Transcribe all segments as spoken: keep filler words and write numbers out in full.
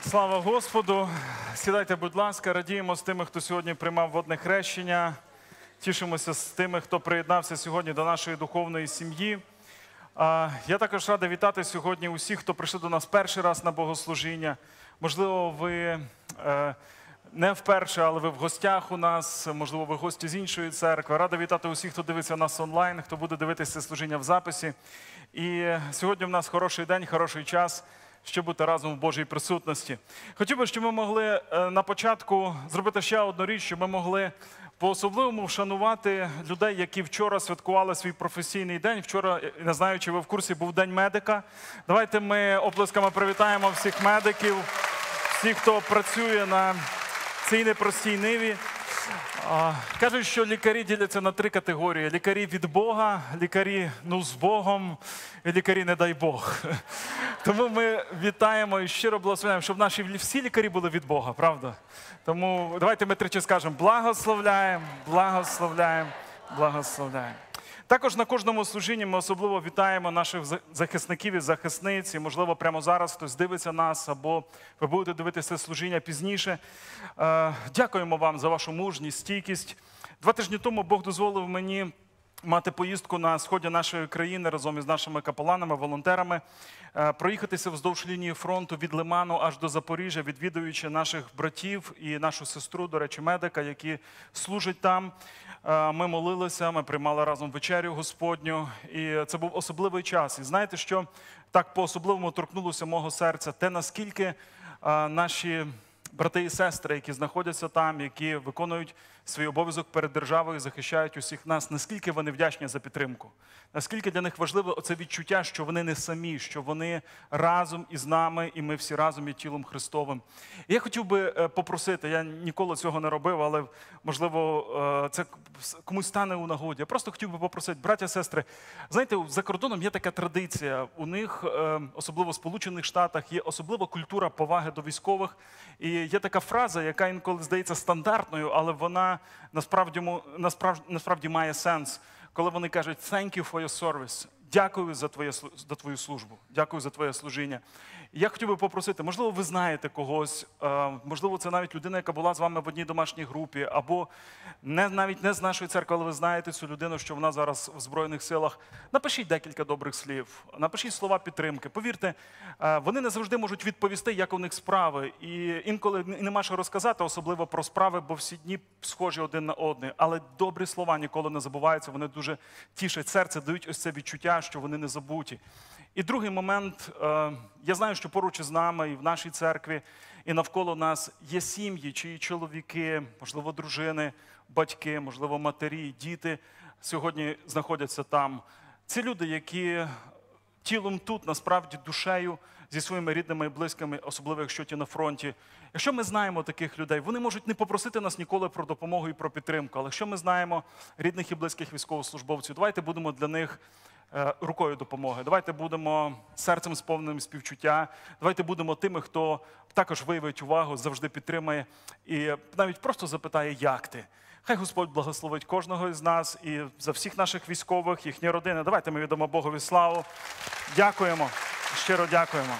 Слава Господу! Сідайте, будь ласка, радіємо з тими, хто сьогодні приймав водне хрещення. Тішимося з тими, хто приєднався сьогодні до нашої духовної сім'ї. Я також радий вітати сьогодні усіх, хто прийшли до нас перший раз на богослужіння. Можливо, ви не вперше, але ви в гостях у нас, можливо, ви гості з іншої церкви. Радий вітати усіх, хто дивиться нас онлайн, хто буде дивитися служіння в записі. І сьогодні в нас хороший день, хороший час, щоб бути разом в Божій присутності. Хотів би, щоб ми могли на початку зробити ще одну річ, щоб ми могли по-особливому вшанувати людей, які вчора святкували свій професійний день. Вчора, не знаю, чи ви в курсі, був День медика. Давайте ми оплесками привітаємо всіх медиків, всіх, хто працює на цій непростій ниві. Кажуть, що лікарі діляться на три категорії. Лікарі від Бога, лікарі ну з Богом і лікарі не дай Бог. Тому ми вітаємо і щиро благословляємо, щоб наші всі лікарі були від Бога, правда? Тому давайте ми тричі скажемо благословляємо, благословляємо, благословляємо. Також на кожному служінні ми особливо вітаємо наших захисників і захисниць. І, можливо, прямо зараз хтось дивиться нас, або ви будете дивитися служіння пізніше. Дякуємо вам за вашу мужність, стійкість. Два тижні тому Бог дозволив мені мати поїздку на сході нашої країни разом із нашими капеланами, волонтерами, проїхатися вздовж лінії фронту від Лиману аж до Запоріжжя, відвідуючи наших братів і нашу сестру, до речі, медика, які служать там. Ми молилися, ми приймали разом вечерю Господню, і це був особливий час. І знаєте, що так по-особливому торкнулося мого серця? Те, наскільки наші брати і сестри, які знаходяться там, які виконують свій обов'язок перед державою, захищають усіх нас, наскільки вони вдячні за підтримку. Наскільки для них важливо оце відчуття, що вони не самі, що вони разом із нами, і ми всі разом є тілом Христовим. І я хотів би попросити, я ніколи цього не робив, але, можливо, це комусь стане у нагоді. Я просто хотів би попросити, браття, сестри, знаєте, за кордоном є така традиція, у них, особливо в Сполучених Штатах, є особлива культура поваги до військових. І є така фраза, яка інколи здається стандартною, але вона насправді, насправді, насправді має сенс. Коли вони кажуть «Thank you for your service», дякую за, твоє, за твою службу, дякую за твоє служіння. Я хотів би попросити, можливо, ви знаєте когось, можливо, це навіть людина, яка була з вами в одній домашній групі, або не, навіть не з нашої церкви, але ви знаєте цю людину, що вона зараз в Збройних силах. Напишіть декілька добрих слів, напишіть слова підтримки. Повірте, вони не завжди можуть відповісти, як у них справи. І інколи нема що розказати, особливо про справи, бо всі дні схожі один на одне. Але добрі слова ніколи не забуваються, вони дуже тішать серце, дають ось це відчуття, що вони не забуті. І другий момент, я знаю, що поруч із нами і в нашій церкві, і навколо нас є сім'ї, чиї чоловіки, можливо, дружини, батьки, можливо, матері, діти сьогодні знаходяться там. Це люди, які тілом тут, насправді, душею, зі своїми рідними і близькими, особливо, якщо ті на фронті. Якщо ми знаємо таких людей, вони можуть не попросити нас ніколи про допомогу і про підтримку, але якщо ми знаємо рідних і близьких військовослужбовців, давайте будемо для них рукою допомоги. Давайте будемо серцем сповненим співчуття. Давайте будемо тими, хто також виявить увагу, завжди підтримає і навіть просто запитає, як ти. Хай Господь благословить кожного із нас і за всіх наших військових, їхні родини. Давайте ми віддамо Богові славу. Дякуємо, щиро дякуємо.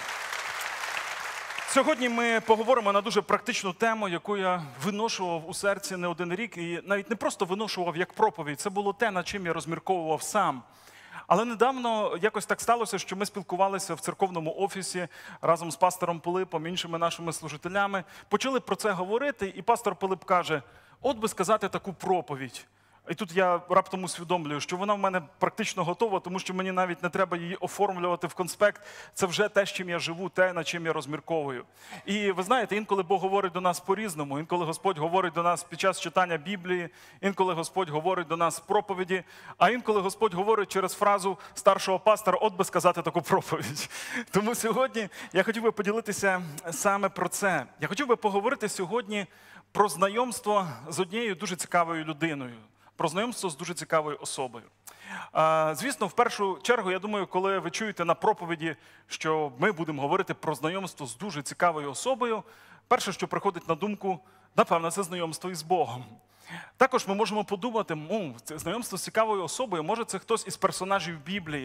Сьогодні ми поговоримо на дуже практичну тему, яку я виношував у серці не один рік. І навіть не просто виношував як проповідь, це було те, над чим я розмірковував сам. Але недавно якось так сталося, що ми спілкувалися в церковному офісі разом з пастором Пилипом, іншими нашими служителями. Почали про це говорити, і пастор Пилип каже, от би сказати таку проповідь. І тут я раптом усвідомлюю, що вона в мене практично готова, тому що мені навіть не треба її оформлювати в конспект. Це вже те, з чим я живу, те, над чим я розмірковую. І ви знаєте, інколи Бог говорить до нас по-різному, інколи Господь говорить до нас під час читання Біблії, інколи Господь говорить до нас в проповіді, а інколи Господь говорить через фразу старшого пастора, от би сказати таку проповідь. Тому сьогодні я хотів би поділитися саме про це. Я хотів би поговорити сьогодні про знайомство з однією дуже цікавою людиною. Про знайомство з дуже цікавою особою. Звісно, в першу чергу, я думаю, коли ви чуєте на проповіді, що ми будемо говорити про знайомство з дуже цікавою особою, перше, що приходить на думку, напевно, це знайомство із Богом. Також ми можемо подумати, ну, це знайомство з цікавою особою, може це хтось із персонажів Біблії,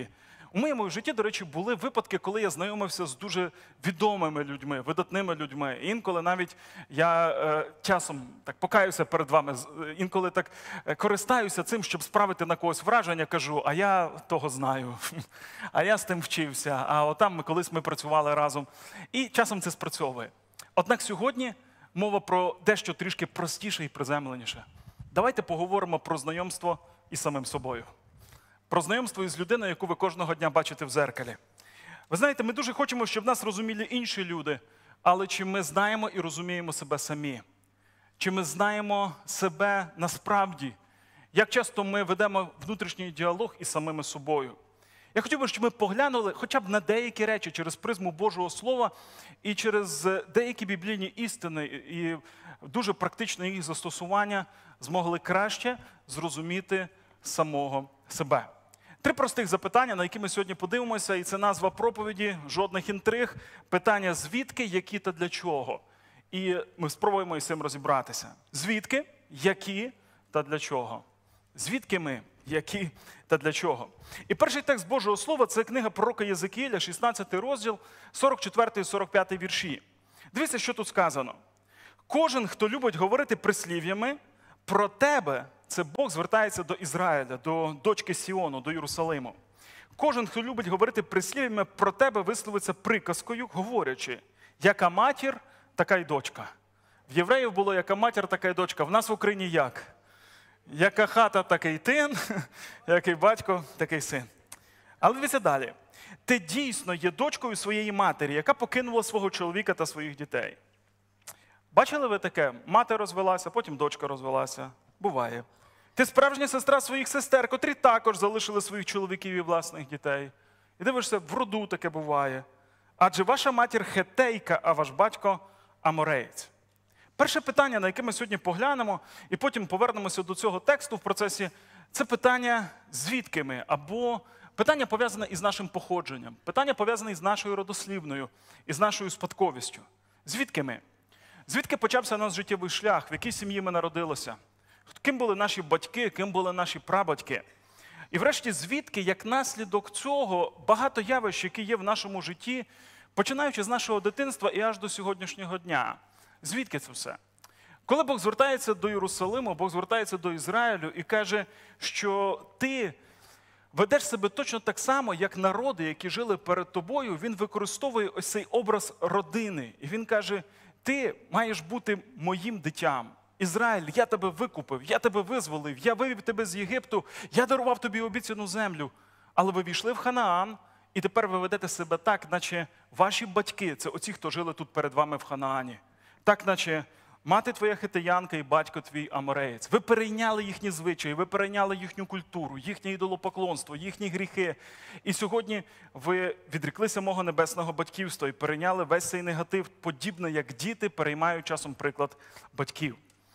У моєму житті, до речі, були випадки, коли я знайомився з дуже відомими людьми, видатними людьми. Інколи навіть я е, часом так покаюся перед вами, інколи так користаюся цим, щоб справити на когось враження, кажу, а я того знаю, а я з тим вчився, а отам ми колись ми працювали разом. І часом це спрацьовує. Однак сьогодні мова про дещо трішки простіше і приземленіше. Давайте поговоримо про знайомство із самим собою. Про знайомство із людиною, яку ви кожного дня бачите в дзеркалі. Ви знаєте, ми дуже хочемо, щоб нас розуміли інші люди, але чи ми знаємо і розуміємо себе самі? Чи ми знаємо себе насправді? Як часто ми ведемо внутрішній діалог із самими собою? Я хотів би, щоб ми поглянули хоча б на деякі речі через призму Божого Слова і через деякі біблійні істини і дуже практичне їх застосування змогли краще зрозуміти самого себе. Три простих запитання, на які ми сьогодні подивимося, і це назва проповіді, жодних інтриг, питання звідки, які та для чого. І ми спробуємо із цим розібратися. Звідки, які та для чого. Звідки ми, які та для чого. І перший текст Божого Слова – це книга пророка Єзекіїля, шістнадцятий розділ, сорок четвертий - сорок п'ятий вірші. Дивіться, що тут сказано. Кожен, хто любить говорити прислів'ями, про тебе, це Бог звертається до Ізраїля, до дочки Сіону, до Єрусалиму. Кожен, хто любить говорити прислів'ями, про тебе висловиться приказкою, говорячи, яка матір, така й дочка. В євреїв було, яка матір, така й дочка. В нас в Україні як? Яка хата, такий тин, який батько, такий син. Але дивіться далі. Ти дійсно є дочкою своєї матері, яка покинула свого чоловіка та своїх дітей. Бачили ви таке? Мати розвелася, потім дочка розвелася. Буває. Ти справжня сестра своїх сестер, котрі також залишили своїх чоловіків і власних дітей. І дивишся, в роду таке буває. Адже ваша матір хетейка, а ваш батько амореєць. Перше питання, на яке ми сьогодні поглянемо, і потім повернемося до цього тексту в процесі, це питання звідки ми, або питання пов'язане із нашим походженням, питання пов'язане із нашою родослівною, із нашою спадковістю. Звідки ми? Звідки почався наш життєвий шлях, в якій сім'ї ми народилися? Ким були наші батьки, ким були наші прабатьки? І врешті, звідки, як наслідок цього, багато явищ, які є в нашому житті, починаючи з нашого дитинства і аж до сьогоднішнього дня. Звідки це все? Коли Бог звертається до Єрусалиму, Бог звертається до Ізраїлю і каже, що ти ведеш себе точно так само, як народи, які жили перед тобою, він використовує ось цей образ родини. І він каже, ти маєш бути моїм дитям. Ізраїль, я тебе викупив, я тебе визволив, я вивів тебе з Єгипту, я дарував тобі обіцяну землю. Але ви війшли в Ханаан, і тепер ви ведете себе так, наче ваші батьки, це оці, хто жили тут перед вами в Ханаані. Так, наче мати твоя хитиянка і батько твій амореєць. Ви перейняли їхні звичаї, ви перейняли їхню культуру, їхнє ідолопоклонство, їхні гріхи. І сьогодні ви відріклися мого небесного батьківства і перейняли весь цей негатив, подібно як діти переймають часом приклад батьків.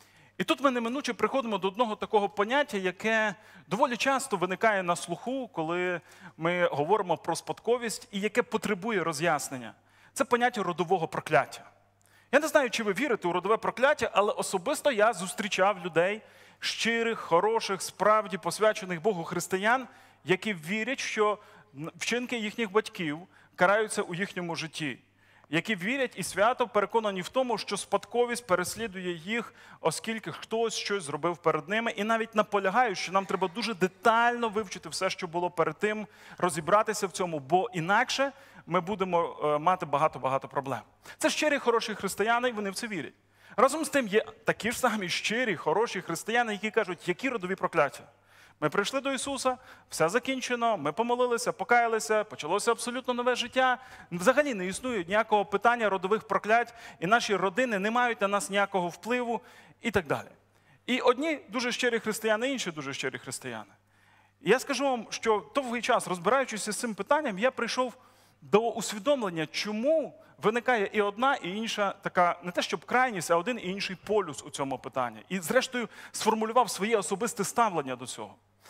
І тут ми неминуче приходимо до одного такого поняття, яке доволі часто виникає на слуху, коли ми говоримо про спадковість, і яке потребує роз'яснення. Це поняття родового прокляття. Я не знаю, чи ви вірите у родове прокляття, але особисто я зустрічав людей, щирих, хороших, справді посвячених Богу християн, які вірять, що вчинки їхніх батьків караються у їхньому житті. Які вірять і свято переконані в тому, що спадковість переслідує їх, оскільки хтось щось зробив перед ними. І навіть наполягають, що нам треба дуже детально вивчити все, що було перед тим, розібратися в цьому, бо інакше ми будемо мати багато-багато проблем. Це щирі, хороші християни, і вони в це вірять. Разом з тим є такі ж самі щирі, хороші християни, які кажуть, які родові прокляття. Ми прийшли до Ісуса, все закінчено, ми помолилися, покаялися, почалося абсолютно нове життя. Взагалі не існує ніякого питання родових проклять, і наші родини не мають на нас ніякого впливу і так далі. І одні дуже щирі християни, інші дуже щирі християни. І я скажу вам, що довгий час, розбираючись з цим питанням, я прийшов до усвідомлення, чому виникає і одна, і інша така, не те щоб крайність, а один і інший полюс у цьому питанні. І зрештою сформулював своє особисте ставлення до цього.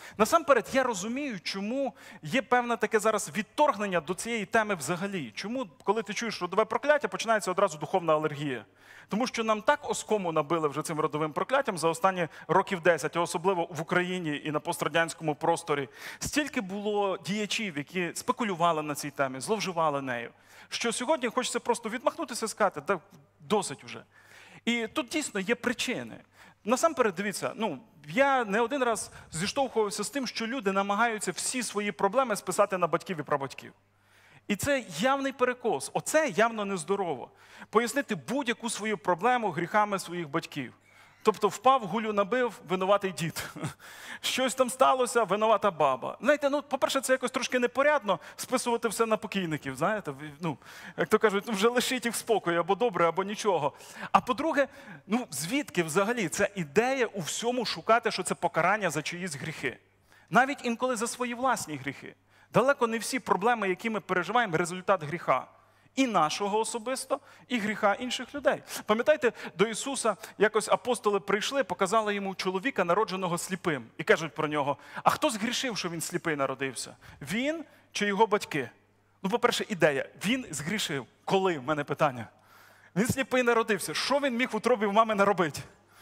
Насамперед, я розумію, чому є певне таке зараз відторгнення до цієї теми взагалі. Чому, коли ти чуєш родове прокляття, починається одразу духовна алергія. Тому що нам так оскому набили вже цим родовим прокляттям за останні років десять, а особливо в Україні і на пострадянському просторі. Стільки було діячів, які спекулювали на цій темі, зловживали нею, що сьогодні хочеться просто відмахнутися і сказати, так досить уже. І тут дійсно є причини. Насамперед, дивіться, ну, я не один раз зіштовхувався з тим, що люди намагаються всі свої проблеми списати на батьків і прабатьків. І це явний перекос. Оце явно нездорово. Пояснити будь-яку свою проблему гріхами своїх батьків. Тобто впав, гулю набив, винуватий дід. Щось там сталося, винувата баба. Знаєте, ну, по-перше, це якось трошки непорядно списувати все на покійників, знаєте. Ну, як то кажуть, ну, вже лишіть їх в спокої, або добре, або нічого. А по-друге, ну, звідки взагалі ця ідея у всьому шукати, що це покарання за чиїсь гріхи? Навіть інколи за свої власні гріхи. Далеко не всі проблеми, які ми переживаємо, результат гріха. І нашого особисто, і гріха інших людей. Пам'ятаєте, до Ісуса якось апостоли прийшли, показали йому чоловіка, народженого сліпим. І кажуть про нього, а хто згрішив, що він сліпий народився? Він чи його батьки? Ну, по-перше, ідея. Він згрішив. Коли? В мене питання. Він сліпий народився. Що він міг в утробі в мами наробити?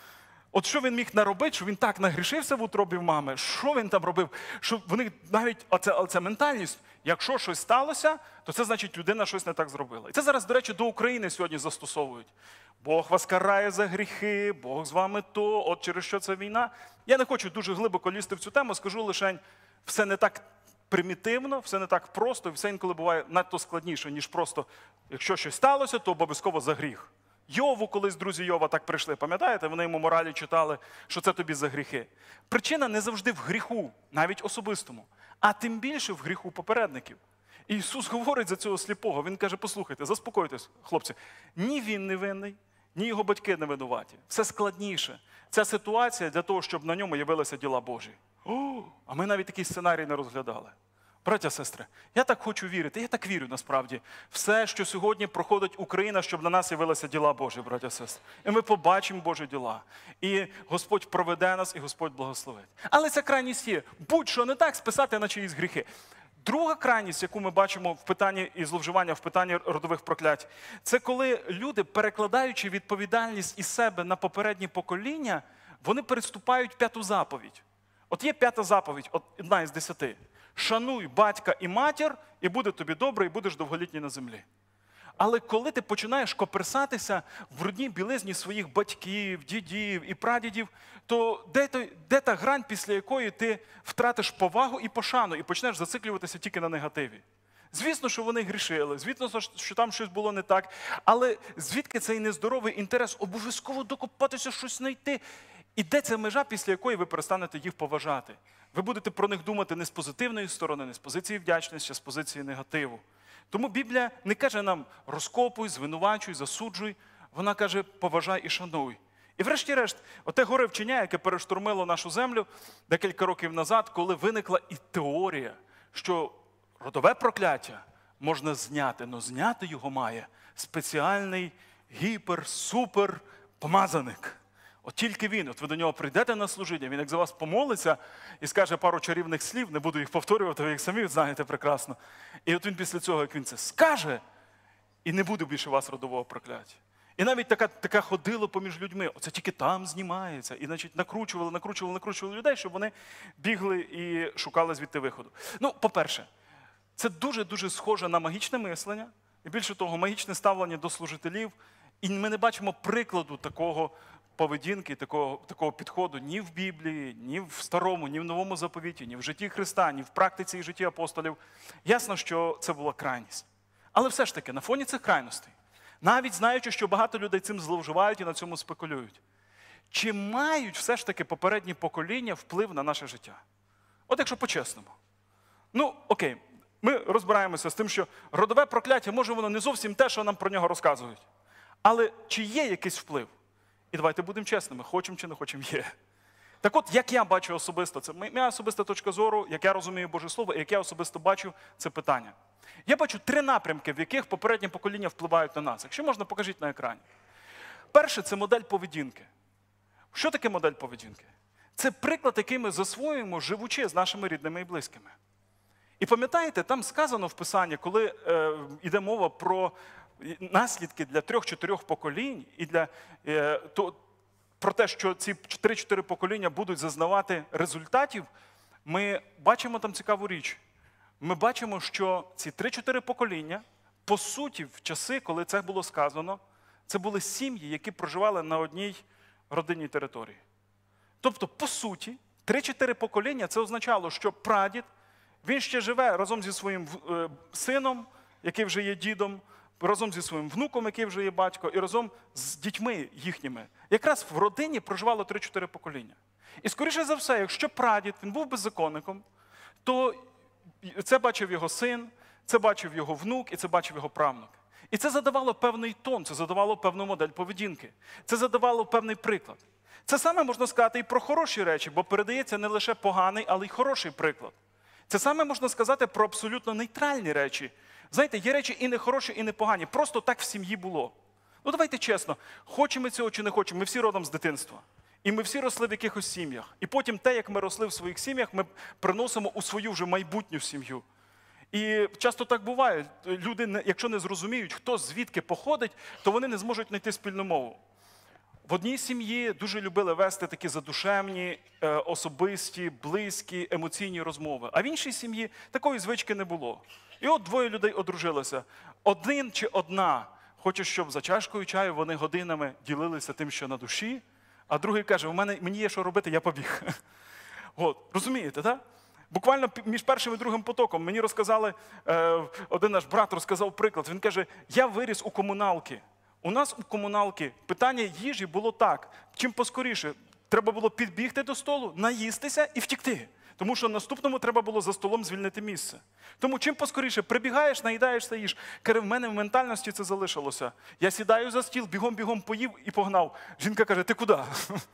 От що він міг наробити, що він так нагрішився в утробі в мами, що він там робив, що вони навіть, оця, оця ментальність, якщо щось сталося, то це значить людина щось не так зробила. І це зараз, до речі, до України сьогодні застосовують. Бог вас карає за гріхи, Бог з вами то, от через що це війна. Я не хочу дуже глибоко лізти в цю тему, скажу лише, все не так примітивно, все не так просто, і все інколи буває надто складніше, ніж просто, якщо щось сталося, то обов'язково за гріх. Йову, колись друзі Йова так прийшли, пам'ятаєте? Вони йому моралі читали, що це тобі за гріхи. Причина не завжди в гріху, навіть особистому, а тим більше в гріху попередників. І Ісус говорить за цього сліпого, Він каже, послухайте, заспокойтесь, хлопці, ні він не винний, ні його батьки не винуваті. Все складніше. Ця ситуація для того, щоб на ньому явилися діла Божі. О, а ми навіть такий сценарій не розглядали. Браття, сестри, я так хочу вірити, я так вірю насправді. Все, що сьогодні проходить Україна, щоб на нас явилися діла Божі, браття, сестри. І ми побачимо Божі діла. І Господь проведе нас, і Господь благословить. Але ця крайність є. Будь-що не так, списати на чиїсь гріхи. Друга крайність, яку ми бачимо в питанні і зловживання в питанні родових проклять, це коли люди, перекладаючи відповідальність із себе на попередні покоління, вони переступають п'яту заповідь. От є п'ята заповідь, одна із десяти. Шануй батька і матір, і буде тобі добре, і будеш довголітній на землі. Але коли ти починаєш коперсатися в брудній білизні своїх батьків, дідів і прадідів, то де, то де та грань, після якої ти втратиш повагу і пошану, і почнеш зациклюватися тільки на негативі? Звісно, що вони грішили, звісно, що там щось було не так, але звідки цей нездоровий інтерес обов'язково докопатися, щось знайти? І де ця межа, після якої ви перестанете їх поважати? Ви будете про них думати не з позитивної сторони, не з позиції вдячності, а з позиції негативу. Тому Біблія не каже нам розкопуй, звинувачуй, засуджуй. Вона каже поважай і шануй. І врешті-решт, оте горе вчення, яке перештурмило нашу землю декілька років назад, коли виникла і теорія, що родове прокляття можна зняти, але зняти його має спеціальний гіпер-супер помазаник. От тільки він, от ви до нього прийдете на служіння, він як за вас помолиться і скаже пару чарівних слів, не буду їх повторювати, ви їх самі знаєте прекрасно. І от він після цього, як він це скаже, і не буде більше вас родового прокляття. І навіть така, така ходило поміж людьми, оце тільки там знімається. І, значить, накручували, накручували, накручували людей, щоб вони бігли і шукали звідти виходу. Ну, по-перше, це дуже-дуже схоже на магічне мислення, і більше того, магічне ставлення до служителів. І ми не бачимо прикладу такого поведінки, такого, такого підходу ні в Біблії, ні в Старому, ні в Новому заповіті, ні в житті Христа, ні в практиці і житті апостолів. Ясно, що це була крайність. Але все ж таки, на фоні цих крайностей, навіть знаючи, що багато людей цим зловживають і на цьому спекулюють, чи мають все ж таки попередні покоління вплив на наше життя? От якщо по-чесному. Ну, окей, ми розбираємося з тим, що родове прокляття, може воно не зовсім те, що нам про нього розказують. Але чи є якийсь вплив? І давайте будемо чесними, хочемо чи не хочемо, є. Так от, як я бачу особисто, це моя особиста точка зору, як я розумію Боже Слово, і як я особисто бачу це питання. Я бачу три напрямки, в яких попередні покоління впливають на нас. Якщо можна, покажіть на екрані. Перше – це модель поведінки. Що таке модель поведінки? Це приклад, який ми засвоюємо, живучи з нашими рідними і близькими. І пам'ятаєте, там сказано в Писанні, коли е, йде мова про наслідки для трьох-чотирьох поколінь, і для, е, то, про те, що ці три-чотири покоління будуть зазнавати результатів, ми бачимо там цікаву річ. Ми бачимо, що ці три-чотири покоління, по суті, в часи, коли це було сказано, це були сім'ї, які проживали на одній родинній території. Тобто, по суті, три-чотири покоління – це означало, що прадід, він ще живе разом зі своїм е, сином, який вже є дідом, разом зі своїм внуком, який вже є батько, і разом з дітьми їхніми. Якраз в родині проживало три-чотири покоління. І, скоріше за все, якщо прадід, він був беззаконником, то це бачив його син, це бачив його внук і це бачив його правнук. І це задавало певний тон, це задавало певну модель поведінки. Це задавало певний приклад. Це саме можна сказати і про хороші речі, бо передається не лише поганий, але й хороший приклад. Це саме можна сказати про абсолютно нейтральні речі. Знаєте, є речі і не хороші, і не погані. Просто так в сім'ї було. Ну давайте чесно, хочемо ми цього чи не хочемо, ми всі родом з дитинства. І ми всі росли в якихось сім'ях. І потім те, як ми росли в своїх сім'ях, ми приносимо у свою вже майбутню сім'ю. І часто так буває. Люди, якщо не зрозуміють, хто звідки походить, то вони не зможуть знайти спільну мову. В одній сім'ї дуже любили вести такі задушевні, особисті, близькі, емоційні розмови. А в іншій сім'ї такої звички не було. І от двоє людей одружилося. Один чи одна хоче, щоб за чашкою чаю вони годинами ділилися тим, що на душі, а другий каже, у мене, мені є що робити, я побіг. От, розумієте, так? Буквально між першим і другим потоком мені розказали, е, один наш брат розказав приклад. Він каже, я виріс у комуналки. У нас у комуналки питання їжі було так, чим поскоріше. Треба було підбігти до столу, наїстися і втікти. Тому що наступному треба було за столом звільнити місце. Тому чим поскоріше прибігаєш, наїдаєшся, їж. Каже, в мене в ментальності це залишилося. Я сідаю за стіл, бігом-бігом поїв і погнав. Жінка каже, ти куди?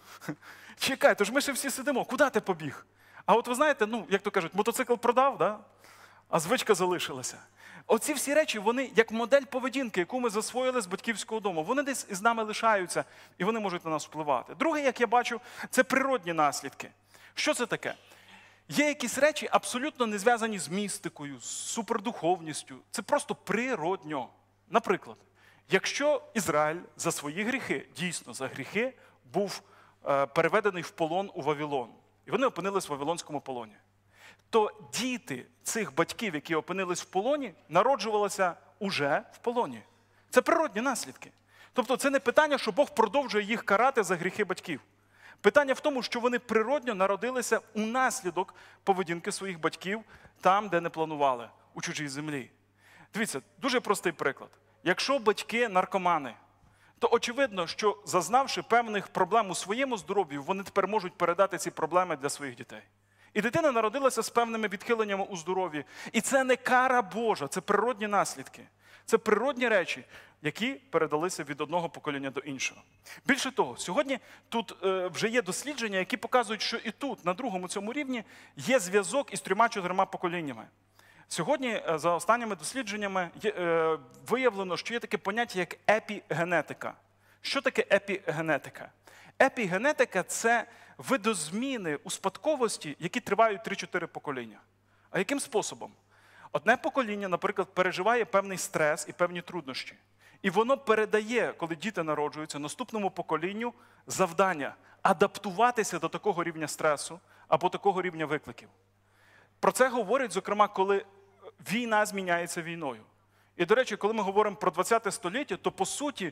Чекай, то ж ми ще всі сидимо, куди ти побіг? А от ви знаєте, ну, як то кажуть, мотоцикл продав, да? А звичка залишилася. Оці всі речі, вони як модель поведінки, яку ми засвоїли з батьківського дому, вони десь із нами лишаються, і вони можуть на нас впливати. Друге, як я бачу, це природні наслідки. Що це таке? Є якісь речі абсолютно не зв'язані з містикою, з супердуховністю. Це просто природньо. Наприклад, якщо Ізраїль за свої гріхи, дійсно за гріхи, був е, переведений в полон у Вавилон, і вони опинились в Вавилонському полоні, то діти цих батьків, які опинились в полоні, народжувалися уже в полоні. Це природні наслідки. Тобто це не питання, що Бог продовжує їх карати за гріхи батьків. Питання в тому, що вони природньо народилися унаслідок поведінки своїх батьків там, де не планували, у чужій землі. Дивіться, дуже простий приклад. Якщо батьки наркомани, то очевидно, що зазнавши певних проблем у своєму здоров'ю, вони тепер можуть передати ці проблеми для своїх дітей. І дитина народилася з певними відхиленнями у здоров'ї. І це не кара Божа, це природні наслідки. Це природні речі, які передалися від одного покоління до іншого. Більше того, сьогодні тут е, вже є дослідження, які показують, що і тут, на другому цьому рівні, є зв'язок із трьома-чотирма поколіннями. Сьогодні, е, за останніми дослідженнями, є, е, виявлено, що є таке поняття, як епігенетика. Що таке епігенетика? Епігенетика – це видозміни у спадковості, які тривають три-чотири покоління. А яким способом? Одне покоління, наприклад, переживає певний стрес і певні труднощі. І воно передає, коли діти народжуються, наступному поколінню завдання адаптуватися до такого рівня стресу або такого рівня викликів. Про це говорять, зокрема, коли війна зміняється війною. І, до речі, коли ми говоримо про ХХ століття, то, по суті,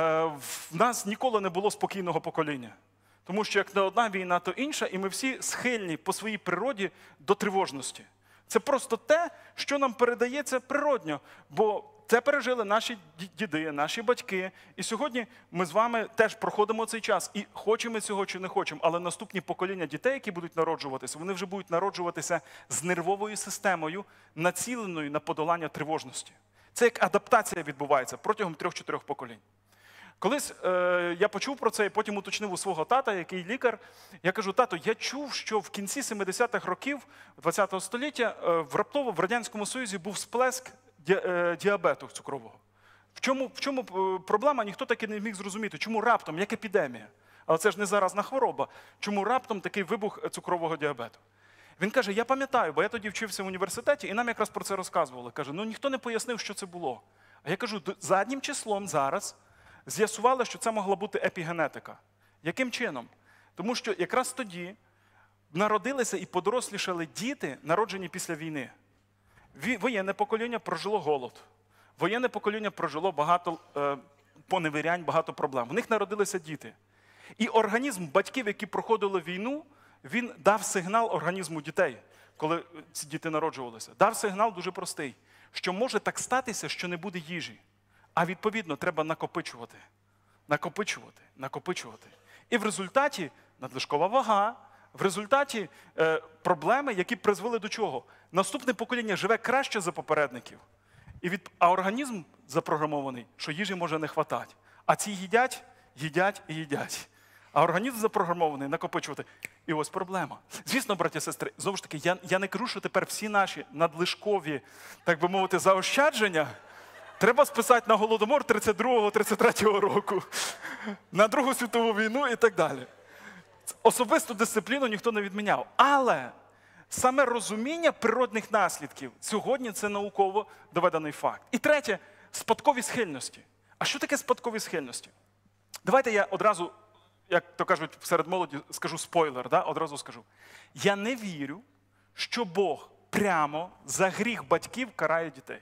в нас ніколи не було спокійного покоління. Тому що як не одна війна, то інша, і ми всі схильні по своїй природі до тривожності. Це просто те, що нам передається природньо, бо це пережили наші діди, наші батьки. І сьогодні ми з вами теж проходимо цей час. І хочемо цього чи не хочемо, але наступні покоління дітей, які будуть народжуватися, вони вже будуть народжуватися з нервовою системою, націленою на подолання тривожності. Це як адаптація відбувається протягом трьох-чотирьох поколінь. Колись е, я почув про це і потім уточнив у свого тата, який лікар. Я кажу, тато, я чув, що в кінці семидесятих років ХХ століття е, в раптово в Радянському Союзі був сплеск ді, е, діабету цукрового. В чому, в чому проблема, ніхто так і не міг зрозуміти. Чому раптом, як епідемія? Але це ж не заразна хвороба. Чому раптом такий вибух цукрового діабету? Він каже, я пам'ятаю, бо я тоді вчився в університеті, і нам якраз про це розказували. Каже, ну ніхто не пояснив, що це було. А я кажу, заднім числом зараз з'ясували, що це могла бути епігенетика. Яким чином? Тому що якраз тоді народилися і подорослішали діти, народжені після війни. Воєнне покоління прожило голод. Воєнне покоління прожило багато е, поневірянь, багато проблем. У них народилися діти. І організм батьків, які проходили війну, він дав сигнал організму дітей, коли ці діти народжувалися. Дав сигнал дуже простий, що може так статися, що не буде їжі. А відповідно, треба накопичувати. Накопичувати, накопичувати. І в результаті надлишкова вага, в результаті е, проблеми, які призвели до чого? Наступне покоління живе краще за попередників. І від... А організм запрограмований, що їжі може не хватати. А ці їдять, їдять і їдять. А організм запрограмований накопичувати. І ось проблема. Звісно, браті і сестри, знову ж таки, я, я не кажу, що тепер всі наші надлишкові, так би мовити, заощадження треба списати на Голодомор тридцять другого тридцять третього року, на Другу світову війну і так далі. Особисту дисципліну ніхто не відміняв. Але саме розуміння природних наслідків сьогодні це науково доведений факт. І третє – спадкові схильності. А що таке спадкові схильності? Давайте я одразу, як то кажуть серед молоді, скажу спойлер, да? Одразу скажу. Я не вірю, що Бог прямо за гріх батьків карає дітей.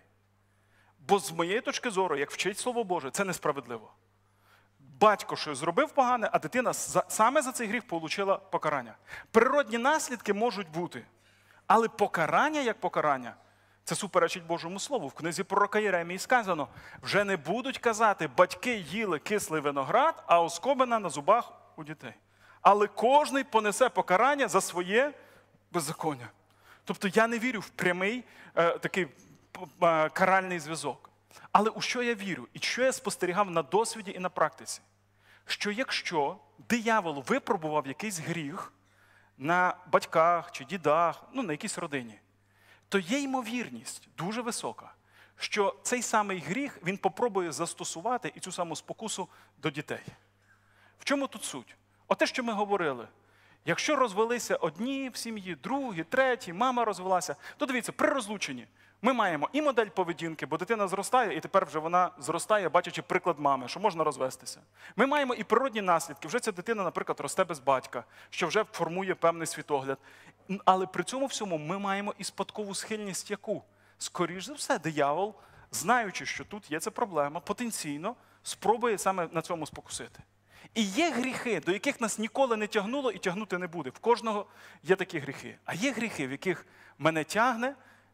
Бо з моєї точки зору, як вчить Слово Боже, це несправедливо. Батько щось зробив погане, а дитина саме за цей гріх отримала покарання. Природні наслідки можуть бути, але покарання як покарання – це суперечить Божому Слову. В книзі пророка Єремії сказано, вже не будуть казати, батьки їли кислий виноград, а оскобина на зубах у дітей. Але кожний понесе покарання за своє беззаконня. Тобто я не вірю в прямий е, такий е, каральний зв'язок. Але у що я вірю? І що я спостерігав на досвіді і на практиці? Що якщо диявол випробував якийсь гріх на батьках чи дідах, ну на якійсь родині, то є ймовірність дуже висока, що цей самий гріх він попробує застосувати і цю саму спокусу до дітей. В чому тут суть? Оте, що ми говорили. Якщо розвелися одні в сім'ї, другі, треті, мама розвелася, то дивіться, при розлученні ми маємо і модель поведінки, бо дитина зростає, і тепер вже вона зростає, бачачи приклад мами, що можна розвестися. Ми маємо і природні наслідки. Вже ця дитина, наприклад, росте без батька, що вже формує певний світогляд. Але при цьому всьому ми маємо і спадкову схильність яку? Скоріш за все, диявол, знаючи, що тут є ця проблема, потенційно спробує саме на цьому спокусити. І є гріхи, до яких нас ніколи не тягнуло і тягнути не буде. В кожного є такі гріхи. А є гріхи, в яких мене тягне,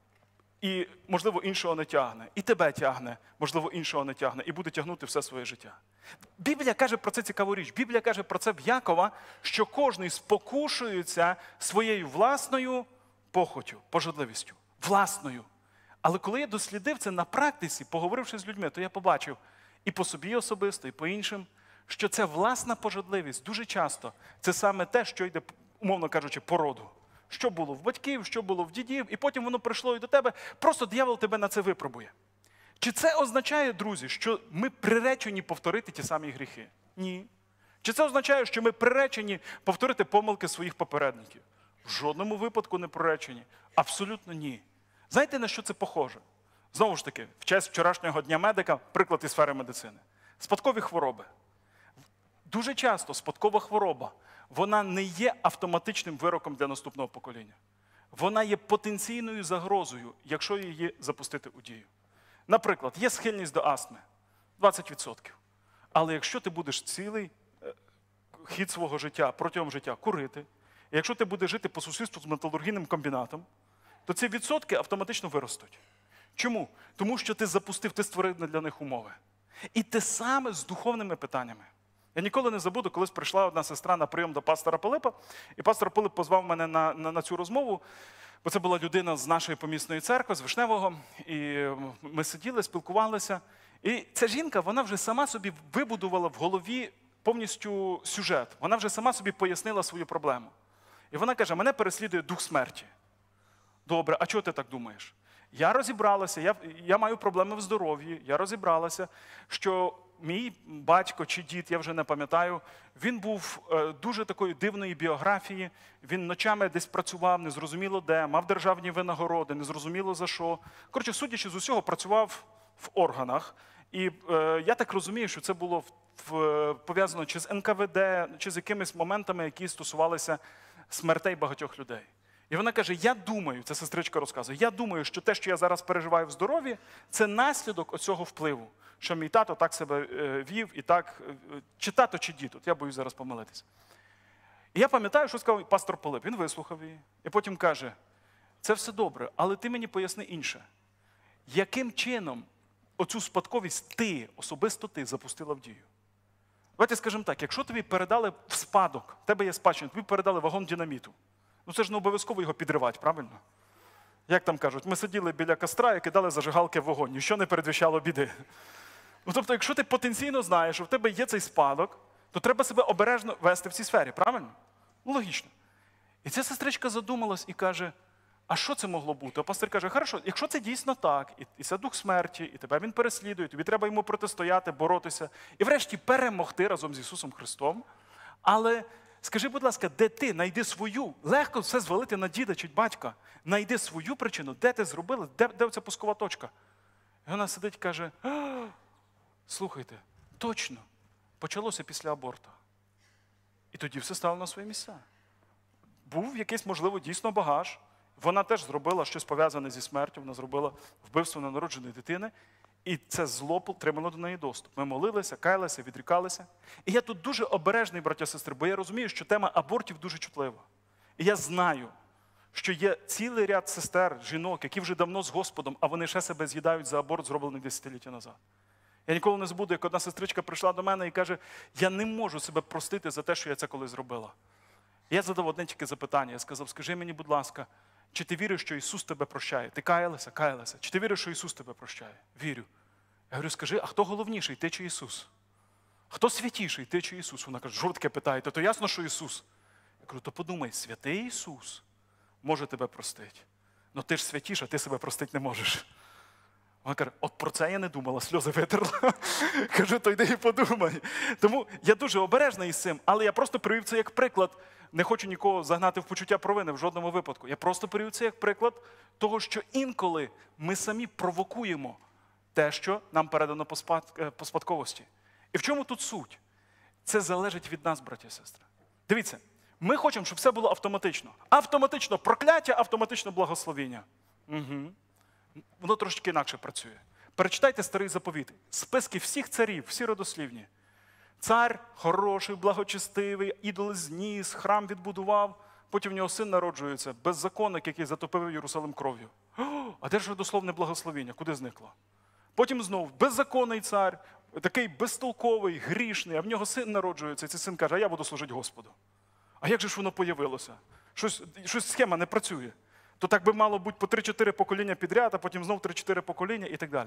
і, можливо, іншого не тягне. І тебе тягне, можливо, іншого не тягне. І буде тягнути все своє життя. Біблія каже про це цікаву річ. Біблія каже про це в Якова, що кожний спокушується своєю власною похотю, пожадливістю. Власною. Але коли я дослідив це на практиці, поговоривши з людьми, то я побачив і по собі особисто, і по іншим, що ця власна пожадливість дуже часто це саме те, що йде, умовно кажучи, по роду. Що було в батьків, що було в дідів, і потім воно прийшло і до тебе. Просто диявол тебе на це випробує. Чи це означає, друзі, що ми приречені повторити ті самі гріхи? Ні. Чи це означає, що ми приречені повторити помилки своїх попередників? В жодному випадку не приречені. Абсолютно ні. Знаєте, на що це похоже? Знову ж таки, в честь вчорашнього Дня медика, приклад із сфери медицини. Спадкові хвороби. Дуже часто спадкова хвороба, вона не є автоматичним вироком для наступного покоління. Вона є потенційною загрозою, якщо її запустити у дію. Наприклад, є схильність до астми – двадцять відсотків. Але якщо ти будеш цілий хід свого життя, протягом життя курити, і якщо ти будеш жити по сусідству з металургійним комбінатом, то ці відсотки автоматично виростуть. Чому? Тому що ти запустив, ти створив для них умови. І те саме з духовними питаннями. Я ніколи не забуду, колись прийшла одна сестра на прийом до пастора Пилипа, і пастор Пилип позвав мене на, на, на цю розмову, бо це була людина з нашої помісної церкви, з Вишневого, і ми сиділи, спілкувалися. І ця жінка, вона вже сама собі вибудувала в голові повністю сюжет. Вона вже сама собі пояснила свою проблему. І вона каже, мене переслідує дух смерті. Добре, а чого ти так думаєш? Я розібралася, я, я маю проблеми в здоров'ї, я розібралася, що мій батько чи дід, я вже не пам'ятаю, він був е, дуже такої дивної біографії, він ночами десь працював, незрозуміло де, мав державні винагороди, незрозуміло за що. Коротше, судячи з усього, працював в органах. І е, я так розумію, що це було в, в, пов'язано чи з ен ка ве де, чи з якимись моментами, які стосувалися смертей багатьох людей. І вона каже, я думаю, це сестричка розказує, я думаю, що те, що я зараз переживаю в здоров'ї, це наслідок оцього впливу, що мій тато так себе е, вів і так, е, чи тато, чи дід, от я боюсь зараз помилитися. І я пам'ятаю, що сказав пастор Пилип, він вислухав її, і потім каже, це все добре, але ти мені поясни інше. Яким чином оцю спадковість ти, особисто ти, запустила в дію? Давайте скажемо так, якщо тобі передали в спадок, в тебе є спадщина, тобі передали вагон динаміту, ну це ж не обов'язково його підривати, правильно? Як там кажуть, ми сиділи біля костра і кидали зажигалки в вогонь, ніщо не передвіщало біди. Ну тобто, якщо ти потенційно знаєш, що в тебе є цей спадок, то треба себе обережно вести в цій сфері, правильно? Ну логічно. І ця сестричка задумалась і каже, а що це могло бути? А пастир каже, хорошо, якщо це дійсно так, і, і це дух смерті, і тебе він переслідує, тобі треба йому протистояти, боротися, і врешті перемогти разом з Ісусом Христом, але скажи, будь ласка, де ти? Найди свою. Легко все звалити на діда чи батька. Найди свою причину, де ти зробила, де, де оця пускова точка. І вона сидить і каже, слухайте, точно, почалося після аборту. І тоді все стало на свої місця. Був якийсь, можливо, дійсно багаж. Вона теж зробила щось пов'язане зі смертю, вона зробила вбивство ненародженої дитини, і це зло отримало до неї доступ. Ми молилися, каялися, відрікалися. І я тут дуже обережний, браття і сестри, бо я розумію, що тема абортів дуже чутлива. І я знаю, що є цілий ряд сестер, жінок, які вже давно з Господом, а вони ще себе з'їдають за аборт, зроблений десятиліття назад. Я ніколи не забуду, як одна сестричка прийшла до мене і каже, я не можу себе простити за те, що я це колись зробила. І я задав одне тільки запитання, я сказав, скажи мені, будь ласка, чи ти віриш, що Ісус тебе прощає? Ти каялася, каялася. Чи ти віриш, що Ісус тебе прощає? Вірю. Я говорю, скажи, а хто головніший, ти чи Ісус? Хто святіший, ти чи Ісус? Вона каже, що ви таке питаєте? То ясно, що Ісус. Я кажу, то подумай, святий Ісус може тебе простити. Ну ти ж святіша, ти себе простити не можеш. Вона каже, от про це я не думала, сльози витерла. Кажу, то йди і подумай. Тому я дуже обережний із цим, але я просто привів це як приклад. Не хочу нікого загнати в почуття провини в жодному випадку. Я просто привів це як приклад того, що інколи ми самі провокуємо те, що нам передано по, спад... по спадковості. І в чому тут суть? Це залежить від нас, браті і сестри. Дивіться, ми хочемо, щоб все було автоматично. Автоматично прокляття, автоматично благословіння. Угу. Воно трошки інакше працює. Перечитайте старий заповіт. Списки всіх царів, всі родослівні. Цар хороший, благочестивий, ідол зніс, храм відбудував, потім в нього син народжується, беззаконник, який затопив Єрусалим кров'ю. А де ж родословне благословіння? Куди зникло? Потім знов беззаконний цар, такий безтолковий, грішний, а в нього син народжується, і цей син каже, а я буду служити Господу. А як же ж воно появилося? Щось, щось схема не працює. То так би мало бути по три-чотири покоління підряд, а потім знов три-чотири покоління і так далі.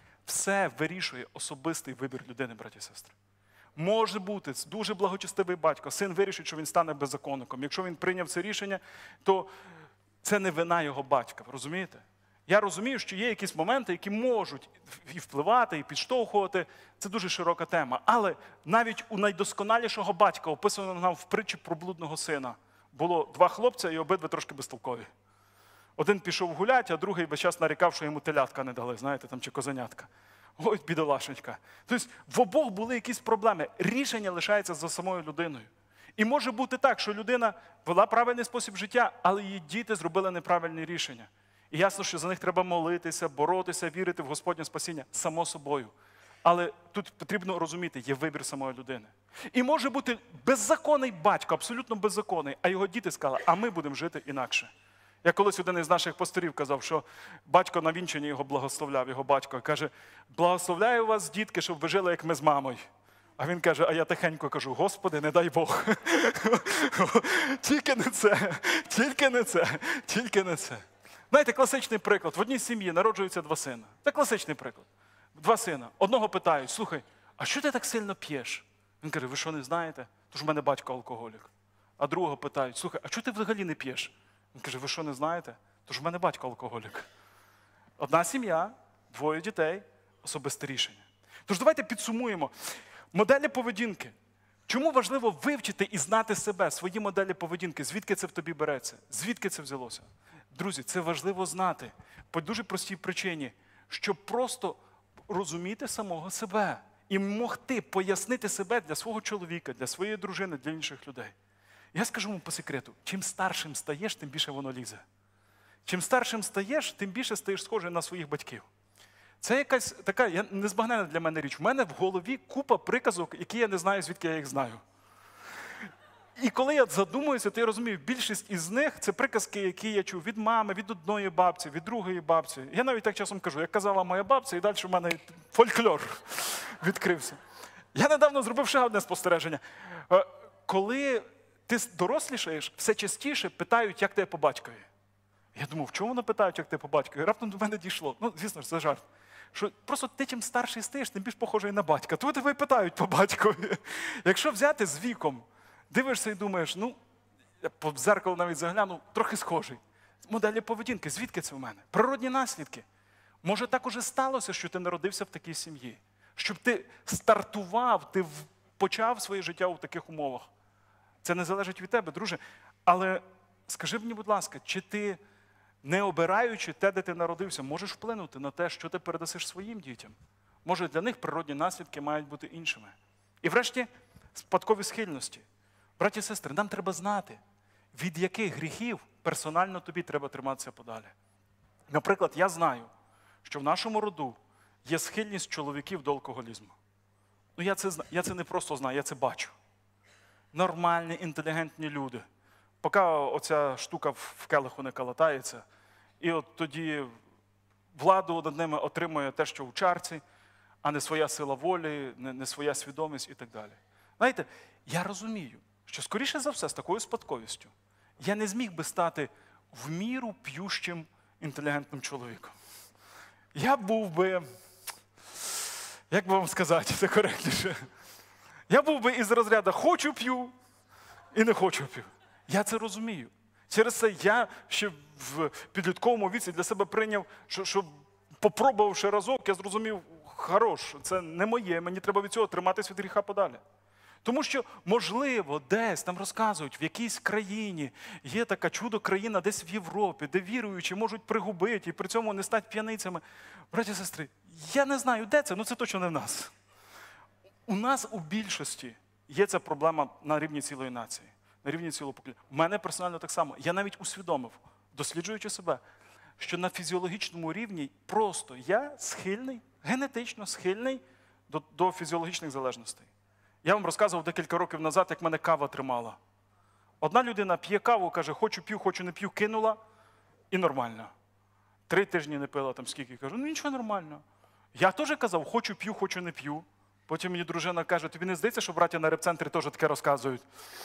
Все вирішує особистий вибір людини, браті і сестри. Може бути дуже благочестивий батько, син вирішить, що він стане беззаконником. Якщо він прийняв це рішення, то це не вина його батька, розумієте? Я розумію, що є якісь моменти, які можуть і впливати, і підштовхувати. Це дуже широка тема. Але навіть у найдосконалішого батька, описано нам в притчі про блудного сина, було два хлопця і обидва трошки безтолкові. Один пішов гулять, а другий весь час нарікав, що йому телятка не дали, знаєте, там, чи козенятка. Ой, бідолашенька. Тобто в обох були якісь проблеми. Рішення лишається за самою людиною. І може бути так, що людина вела правильний спосіб життя, але її діти зробили неправильні рішення. І ясно, що за них треба молитися, боротися, вірити в Господнє спасіння, само собою. Але тут потрібно розуміти, є вибір самої людини. І може бути беззаконний батько, абсолютно беззаконний, а його діти сказали, а ми будемо жити інакше. Я колись один із наших пасторів казав, що батько на вінчанні його благословляв, його батько. Каже, благословляю вас, дітки, щоб ви жили, як ми з мамою. А він каже, а я тихенько кажу, Господи, не дай Бог. Тільки не це, тільки не це, тільки не це. Знаєте, класичний приклад. В одній сім'ї народжуються два сина. Це класичний приклад. Два сина. Одного питають, слухай, а що ти так сильно п'єш? Він каже, ви що не знаєте? Тож в мене батько алкоголік. А другого питають, слухай, а чого ти взагалі не п'єш? Він каже, ви що не знаєте? Тож в мене батько алкоголік. Одна сім'я, двоє дітей, особисте рішення. Тож давайте підсумуємо. Моделі поведінки. Чому важливо вивчити і знати себе, свої моделі поведінки? Звідки це в тобі береться? Звідки це взялося? Друзі, це важливо знати по дуже простій причині, щоб просто розуміти самого себе і могти пояснити себе для свого чоловіка, для своєї дружини, для інших людей. Я скажу вам по секрету, чим старшим стаєш, тим більше воно лізе. Чим старшим стаєш, тим більше стаєш схожий на своїх батьків. Це якась така незбагненна для мене річ. У мене в голові купа приказок, які я не знаю, звідки я їх знаю. І коли я задумуюся, то я розумію, більшість із них – це приказки, які я чув від мами, від одної бабці, від другої бабці. Я навіть так часом кажу, як казала моя бабця, і далі в мене фольклор відкрився. Я недавно зробив ще одне спостереження. Коли ти дорослішаєш, все частіше питають, як тебе по батькові. Я думав, в чому вони питають, як тебе по батькові? Раптом до мене дійшло. Ну, звісно ж, це жарт. Що просто ти чим старший стаєш, тим більш похожий на батька. То тебе питають по батькові. Якщо взяти з віком, дивишся і думаєш, ну, я по дзеркалу навіть заглянув, трохи схожий. Моделі поведінки, звідки це в мене? Природні наслідки. Може, так уже сталося, що ти народився в такій сім'ї? Щоб ти стартував, ти почав своє життя у таких умовах. Це не залежить від тебе, друже. Але скажи мені, будь ласка, чи ти, не обираючи те, де ти народився, можеш вплинути на те, що ти передасиш своїм дітям? Може, для них природні наслідки мають бути іншими. І врешті, спадкові схильності. Браті і сестри, нам треба знати, від яких гріхів персонально тобі треба триматися подалі. Наприклад, я знаю, що в нашому роду є схильність чоловіків до алкоголізму. Ну, я це, я це не просто знаю, я це бачу. Нормальні, інтелігентні люди. Поки оця штука в келиху не калатається, і от тоді владу над ними отримує те, що в чарці, а не своя сила волі, не, не своя свідомість і так далі. Знаєте, я розумію, що скоріше за все з такою спадковістю я не зміг би стати в міру п'ющим інтелігентним чоловіком. Я був би, як би вам сказати, це коректніше, я був би із розряду «хочу п'ю» і «не хочу п'ю». Я це розумію. Через це я ще в підлітковому віці для себе прийняв, що, що попробувавши разок, я зрозумів, хорош, це не моє, мені треба від цього триматись від гріха подалі. Тому що, можливо, десь там розказують, в якійсь країні є така чудо-країна, десь в Європі, де віруючі можуть пригубити і при цьому не стати п'яницями. Браті і сестри, я не знаю, де це, але це точно не в нас. У нас у більшості є ця проблема на рівні цілої нації, на рівні цілого покоління. У мене персонально так само. Я навіть усвідомив, досліджуючи себе, що на фізіологічному рівні просто я схильний, генетично схильний до, до фізіологічних залежностей. Я вам розказував декілька років назад, як мене кава тримала. Одна людина п'є каву, каже, хочу п'ю, хочу не п'ю, кинула і нормально. Три тижні не пила, там скільки, кажу, ну нічого нормально. Я теж казав, хочу п'ю, хочу не п'ю. Потім мені дружина каже, тобі не здається, що браття на репцентрі теж таке розказують?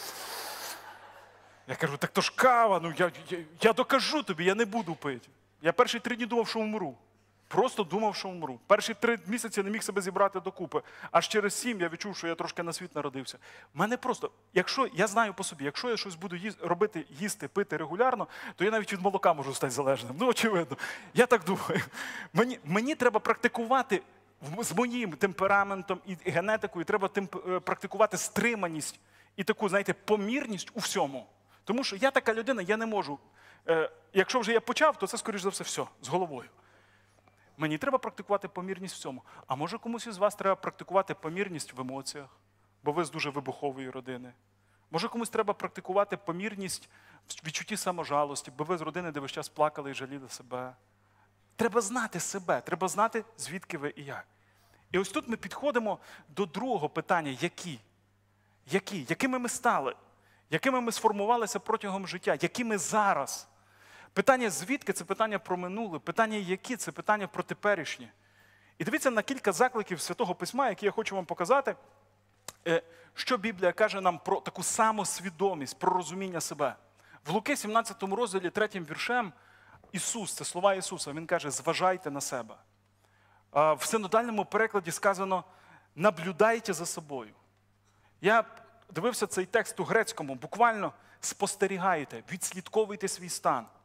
Я кажу, так то ж кава, ну я, я, я докажу тобі, я не буду пити. Я перші три дні думав, що умру. Просто думав, що умру. Перші три місяці не міг себе зібрати докупи. Аж через сім я відчув, що я трошки на світ народився. В мене просто, якщо, я знаю по собі, якщо я щось буду їз, робити, їсти, пити регулярно, то я навіть від молока можу стати залежним. Ну, очевидно. Я так думаю. Мені, мені треба практикувати з моїм темпераментом і генетикою, треба темп, практикувати стриманість і таку, знаєте, помірність у всьому. Тому що я така людина, я не можу. Е, якщо вже я почав, то це, скоріш за все, все, з головою. Мені треба практикувати помірність в цьому. А може комусь із вас треба практикувати помірність в емоціях, бо ви з дуже вибухової родини. Може комусь треба практикувати помірність в відчутті саможалості, бо ви з родини, де весь час плакали і жаліли себе. Треба знати себе, треба знати, звідки ви і як. І ось тут ми підходимо до другого питання. Які? Які? Якими ми стали? Якими ми сформувалися протягом життя? Які ми зараз? Питання звідки – це питання про минуле, питання які – це питання про теперішнє. І дивіться на кілька закликів Святого Письма, які я хочу вам показати, що Біблія каже нам про таку самосвідомість, про розуміння себе. В Луки сімнадцятому розділі третім віршем Ісус, це слова Ісуса, Він каже, зважайте на себе. В синодальному перекладі сказано, наблюдайте за собою. Я дивився цей текст у грецькому, буквально спостерігайте, відслідковуйте свій стан.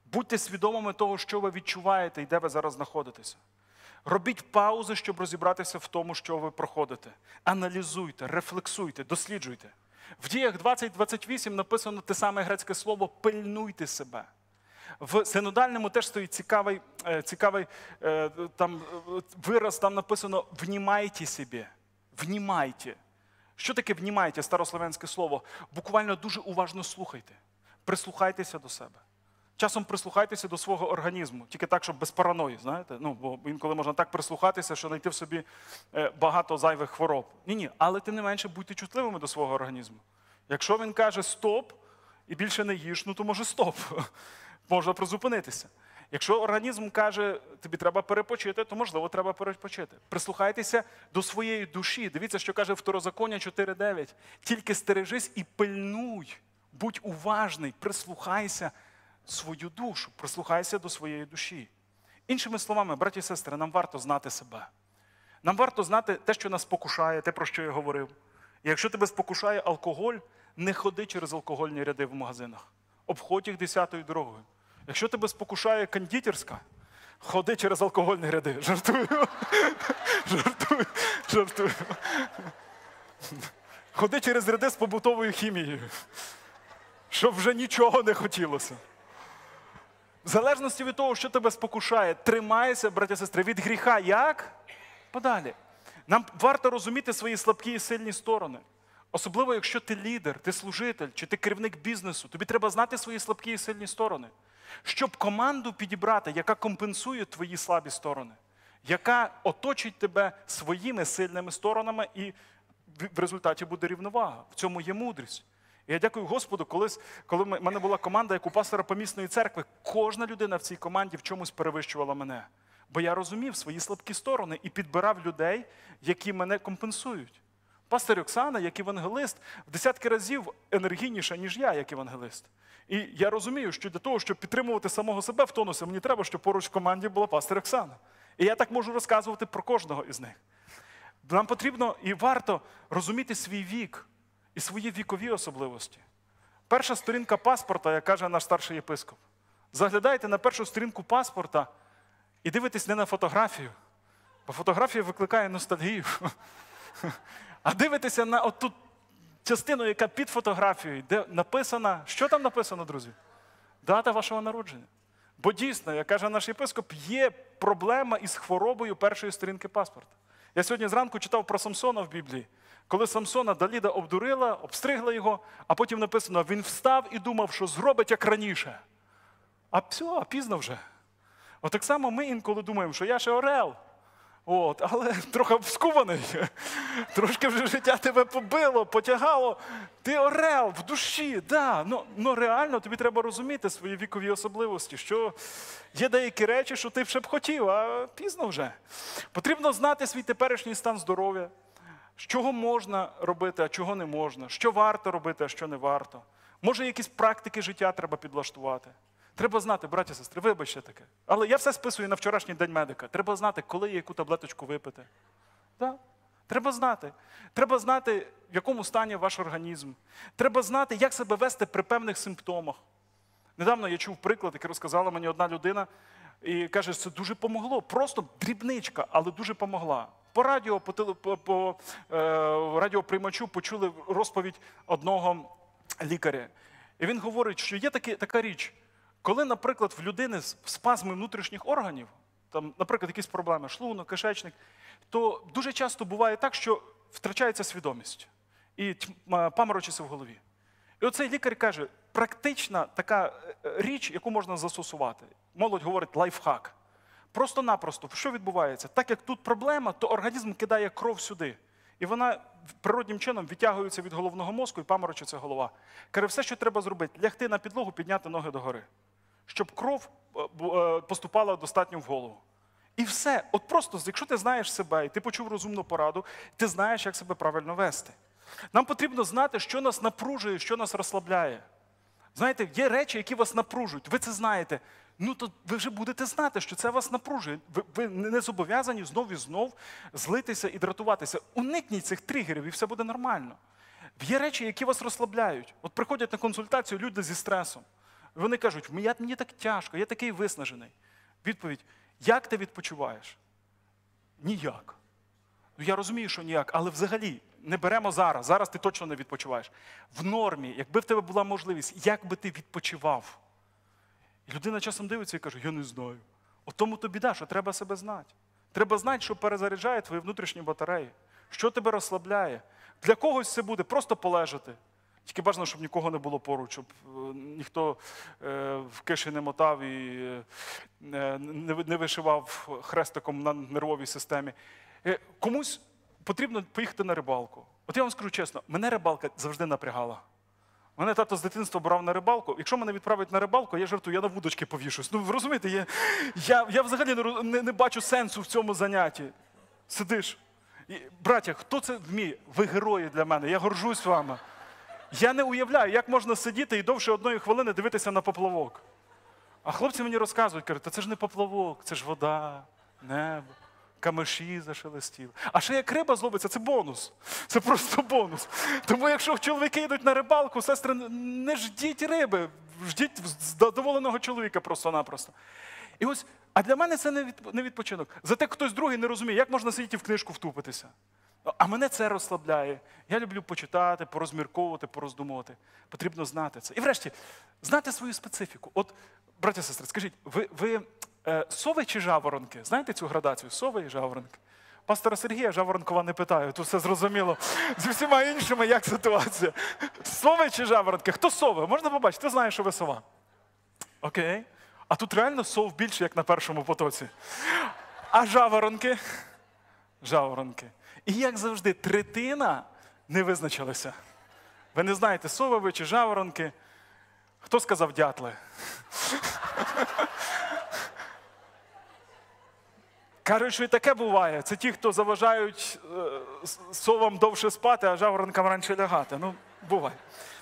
Будьте свідомими того, що ви відчуваєте і де ви зараз знаходитеся. Робіть паузи, щоб розібратися в тому, що ви проходите. Аналізуйте, рефлексуйте, досліджуйте. В Діях двадцять двадцять вісім написано те саме грецьке слово «пильнуйте себе». В синодальному теж стоїть цікавий, цікавий там, вираз, там написано «внімайте собі». Внімайте. Що таке «внімайте» старослов'янське слово? Буквально дуже уважно слухайте. Прислухайтеся до себе. Часом прислухайтеся до свого організму, тільки так, щоб без параної, знаєте? Ну, бо інколи можна так прислухатися, що знайти в собі багато зайвих хвороб. Ні-ні, але тим не менше будьте чутливими до свого організму. Якщо він каже «стоп» і більше не їж, ну то може «стоп». Можна призупинитися. Якщо організм каже, тобі треба перепочити, то, можливо, треба перепочити. Прислухайтеся до своєї душі. Дивіться, що каже Второзаконня чотири дев'ять. Тільки стережись і пильнуй. Будь уважний, прислухайся свою душу, прислухайся до своєї душі. Іншими словами, браті і сестри, нам варто знати себе. Нам варто знати те, що нас спокушає, те, про що я говорив. І якщо тебе спокушає алкоголь, не ходи через алкогольні ряди в магазинах. Обходь їх десятою дорогою. Якщо тебе спокушає кондитерська, ходи через алкогольні ряди. Жартую. Жартую. Жартую. Ходи через ряди з побутовою хімією. Щоб вже нічого не хотілося. В залежності від того, що тебе спокушає, тримайся, браття і сестри, від гріха. Як? Подалі. Нам варто розуміти свої слабкі і сильні сторони. Особливо, якщо ти лідер, ти служитель, чи ти керівник бізнесу, тобі треба знати свої слабкі і сильні сторони. Щоб команду підібрати, яка компенсує твої слабі сторони, яка оточить тебе своїми сильними сторонами, і в результаті буде рівновага. В цьому є мудрість. І я дякую Господу, колись, коли в мене була команда, як у пастора помісної церкви, кожна людина в цій команді в чомусь перевищувала мене. Бо я розумів свої слабкі сторони і підбирав людей, які мене компенсують. Пастор Оксана, як евангелист, в десятки разів енергійніша, ніж я, як евангелист. І я розумію, що для того, щоб підтримувати самого себе в тонусі, мені треба, щоб поруч в команді була пастор Оксана. І я так можу розказувати про кожного із них. Нам потрібно і варто розуміти свій вік і свої вікові особливості. Перша сторінка паспорта, як каже наш старший єпископ. Заглядайте на першу сторінку паспорта і дивитесь не на фотографію, бо фотографія викликає ностальгію. А дивитеся на оту частину, яка під фотографією, де написано, що там написано, друзі? Дата вашого народження. Бо дійсно, як каже наш єпископ, є проблема із хворобою першої сторінки паспорта. Я сьогодні зранку читав про Самсона в Біблії. Коли Самсона Даліда обдурила, обстригла його, а потім написано, він встав і думав, що зробить як раніше. А все, а пізно вже. От так само ми інколи думаємо, що я ще орел. От, але трохи скуваний. Трошки вже життя тебе побило, потягало. Ти орел в душі, да. Ну, ну реально тобі треба розуміти свої вікові особливості, що є деякі речі, що ти б хотів, а пізно вже. Потрібно знати свій теперішній стан здоров'я, чого можна робити, а чого не можна, що варто робити, а що не варто. Може, якісь практики життя треба підлаштувати. Треба знати, браті і сестри, вибачте таке. Але я все списую на вчорашній день медика. Треба знати, коли і яку таблеточку випити. Да. Треба знати. Треба знати, в якому стані ваш організм. Треба знати, як себе вести при певних симптомах. Недавно я чув приклад, який розказала мені одна людина, і каже, що це дуже помогло. Просто дрібничка, але дуже помогла. По радіо, по, теле, по, по е, радіоприймачу почули розповідь одного лікаря. І він говорить, що є такі, така річ, коли, наприклад, в людини спазми внутрішніх органів, там, наприклад, якісь проблеми, шлунок, кишечник, то дуже часто буває так, що втрачається свідомість і паморочиться в голові. І оцей лікар каже, практична така річ, яку можна застосувати. Молодь говорить лайфхак. Просто-напросто, що відбувається? Так як тут проблема, то організм кидає кров сюди. І вона природнім чином відтягується від головного мозку і паморочиться голова. Каже, все, що треба зробити, лягти на підлогу, підняти ноги догори. Щоб кров поступала достатньо в голову. І все. От просто, якщо ти знаєш себе, і ти почув розумну пораду, ти знаєш, як себе правильно вести. Нам потрібно знати, що нас напружує, що нас розслабляє. Знаєте, є речі, які вас напружують. Ви це знаєте. Ну, то ви вже будете знати, що це вас напружує. Ви, ви не зобов'язані знов і знов злитися і дратуватися. Уникніть цих тригерів, і все буде нормально. Є речі, які вас розслабляють. От приходять на консультацію люди зі стресом. Вони кажуть, мені так тяжко, я такий виснажений. Відповідь, як ти відпочиваєш? Ніяк. Ну, я розумію, що ніяк, але взагалі не беремо зараз. Зараз ти точно не відпочиваєш. В нормі, якби в тебе була можливість, як би ти відпочивав? І людина часом дивиться і каже, я не знаю. От тому то біда, що треба себе знати. Треба знати, що перезаряджає твої внутрішні батареї. Що тебе розслабляє. Для когось це буде просто полежати. Тільки бажано, щоб нікого не було поруч, щоб ніхто е, в киші не мотав і е, не, не вишивав хрестиком на нервовій системі. Е, комусь потрібно поїхати на рибалку. От я вам скажу чесно, мене рибалка завжди напрягала. Мене тато з дитинства брав на рибалку. Якщо мене відправить на рибалку, я жартую, я на вудочки повішусь. Ну, ви розумієте, я, я, я взагалі не, не, не бачу сенсу в цьому занятті. Сидиш. І, браття, хто це вміє? Ви герої для мене, я горжусь вами. Я не уявляю, як можна сидіти і довше одної хвилини дивитися на поплавок. А хлопці мені розказують, кажуть, та це ж не поплавок, це ж вода, небо, камиші зашелестіли. А ще як риба зловиться, це бонус. Це просто бонус. Тому якщо чоловіки йдуть на рибалку, сестри, не ждіть риби, ждіть задоволеного чоловіка просто-напросто. І ось, а для мене це не відпочинок. Зате хтось другий не розуміє, як можна сидіти в книжку втупитися. А мене це розслабляє. Я люблю почитати, порозмірковувати, пороздумувати. Потрібно знати це. І врешті, знати свою специфіку. От, браття і сестри, скажіть, ви, ви е, сови чи жаворонки? Знаєте цю градацію? Сови і жаворонки? Пастора Сергія Жаворонкова не питаю, тут все зрозуміло. З усіма іншими, як ситуація? Сови чи жаворонки? Хто сови? Можна побачити? Ти знаєш, що ви сова. Окей. А тут реально сов більше, як на першому потоці. А жаворонки? Жаворонки. І як завжди, третина не визначилася. Ви не знаєте, сови ви чи жаворонки. Хто сказав дятли? Кажуть, що і таке буває. Це ті, хто заважають е, совам довше спати, а жаворонкам раніше лягати. Ну, буває.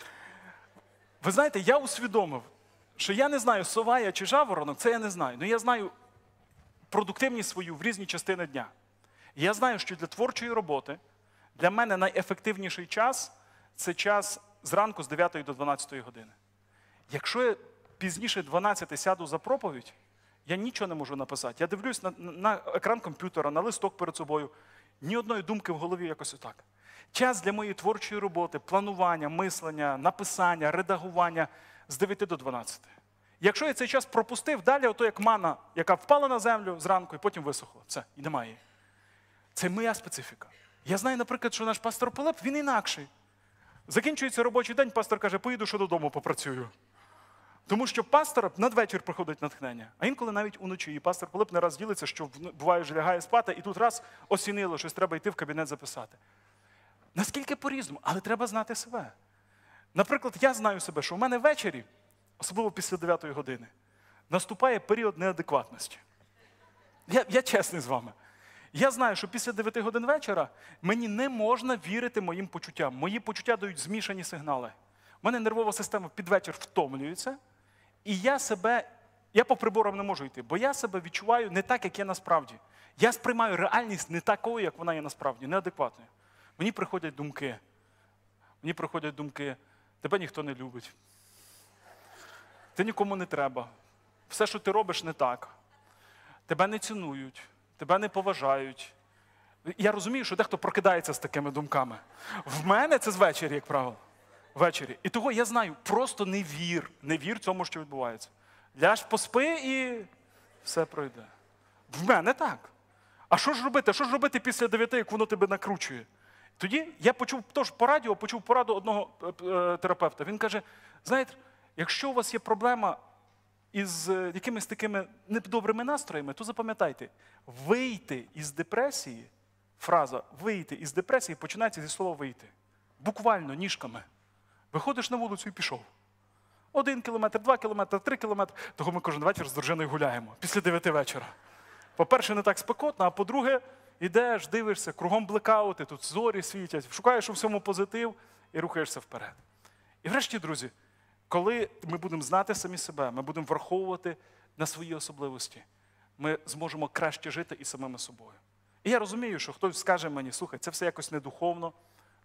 Ви знаєте, я усвідомив, що я не знаю, сова я чи жаворонок, це я не знаю. Але я знаю продуктивність свою в різні частини дня. І я знаю, що для творчої роботи для мене найефективніший час – це час зранку з дев'ятої до дванадцятої години. Якщо я пізніше дванадцяти сяду за проповідь, я нічого не можу написати. Я дивлюсь на, на екран комп'ютера, на листок перед собою. Ні одної думки в голові якось отак. Час для моєї творчої роботи, планування, мислення, написання, редагування з дев'яти до дванадцяти. Якщо я цей час пропустив, далі ото як мана, яка впала на землю зранку і потім висохла. Все, і немає її. Це моя специфіка. Я знаю, наприклад, що наш пастор Пилип, він інакший. Закінчується робочий день, пастор каже, поїду ще додому попрацюю. Тому що пастора надвечір приходить натхнення. А інколи навіть уночі. І пастор Пилип не раз ділиться, що буває, що лягає спати, і тут раз осінило, щось треба йти в кабінет записати. Наскільки по-різному, але треба знати себе. Наприклад, я знаю себе, що в мене ввечері, особливо після дев'ятої години, наступає період неадекватності. Я, я чесний з вами. Я знаю, що після дев'яти годин вечора мені не можна вірити моїм почуттям. Мої почуття дають змішані сигнали. У мене нервова система під вечір втомлюється, і я себе, я по приборам не можу йти, бо я себе відчуваю не так, як є насправді. Я сприймаю реальність не такою, як вона є насправді, неадекватною. Мені приходять думки, мені приходять думки, тебе ніхто не любить, ти нікому не треба, все, що ти робиш, не так, тебе не цінують, тебе не поважають. Я розумію, що дехто прокидається з такими думками. В мене це звечері, як правило. Ввечері. І того я знаю, просто не вір, не вір цьому, що відбувається. Ляж поспи і все пройде. В мене так. А що ж робити? Що ж робити після дев'яти, як воно тебе накручує? Тоді я почув, тож по радіо, почув пораду одного е, терапевта. Він каже, знаєте, якщо у вас є проблема із е, якимись такими недобрими настроями, то запам'ятайте, вийти із депресії, фраза «вийти із депресії» починається зі слова «вийти». Буквально, ніжками. Виходиш на вулицю і пішов. Один кілометр, два кілометри, три кілометри. Того ми кожен вечір з дружиною гуляємо. Після дев'яти вечора. По-перше, не так спекотно, а по-друге, ідеш, дивишся, кругом блекаути, тут зорі світять, шукаєш у всьому позитив і рухаєшся вперед. І врешті, друзі, коли ми будемо знати самі себе, ми будемо враховувати на свої особливості, ми зможемо краще жити і самими собою. І я розумію, що хтось скаже мені, слухай, це все якось недуховно,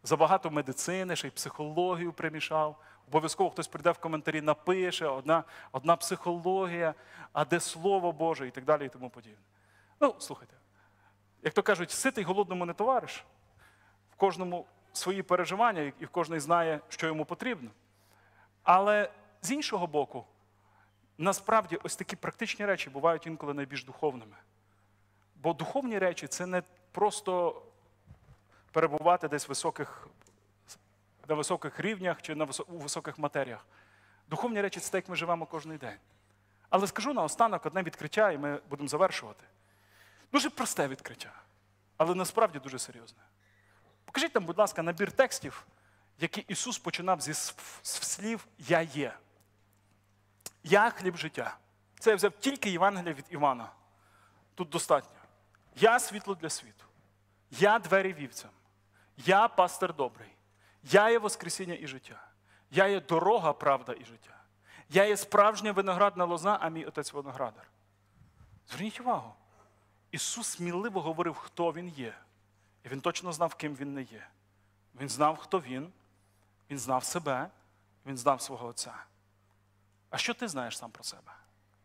Забагато медицини, ще й психологію примішав. Обов'язково хтось прийде в коментарі, напише, одна, одна психологія, а де Слово Боже і так далі і тому подібне. Ну, слухайте, як то кажуть, ситий голодному не товариш. В кожному свої переживання і в кожний знає, що йому потрібно. Але з іншого боку, насправді ось такі практичні речі бувають інколи найбільш духовними. Бо духовні речі – це не просто перебувати десь високих, на високих рівнях чи на висо, у високих матеріях. Духовні речі – це те, як ми живемо кожен день. Але скажу наостанок одне відкриття, і ми будемо завершувати. Дуже просте відкриття, але насправді дуже серйозне. Покажіть нам, будь ласка, набір текстів, які Ісус починав зі слів «Я є». «Я – хліб життя». Це я взяв тільки Євангелія від Івана. Тут достатньо. «Я – світло для світу». «Я – двері вівцям». «Я – пастир добрий». «Я є воскресіння і життя». «Я є дорога, правда і життя». «Я є справжня виноградна лоза, а мій отець виноградар». Зверніть увагу. Ісус сміливо говорив, хто Він є. І Він точно знав, ким Він не є. Він знав, хто Він. Він знав себе. Він знав свого Отця. А що ти знаєш сам про себе?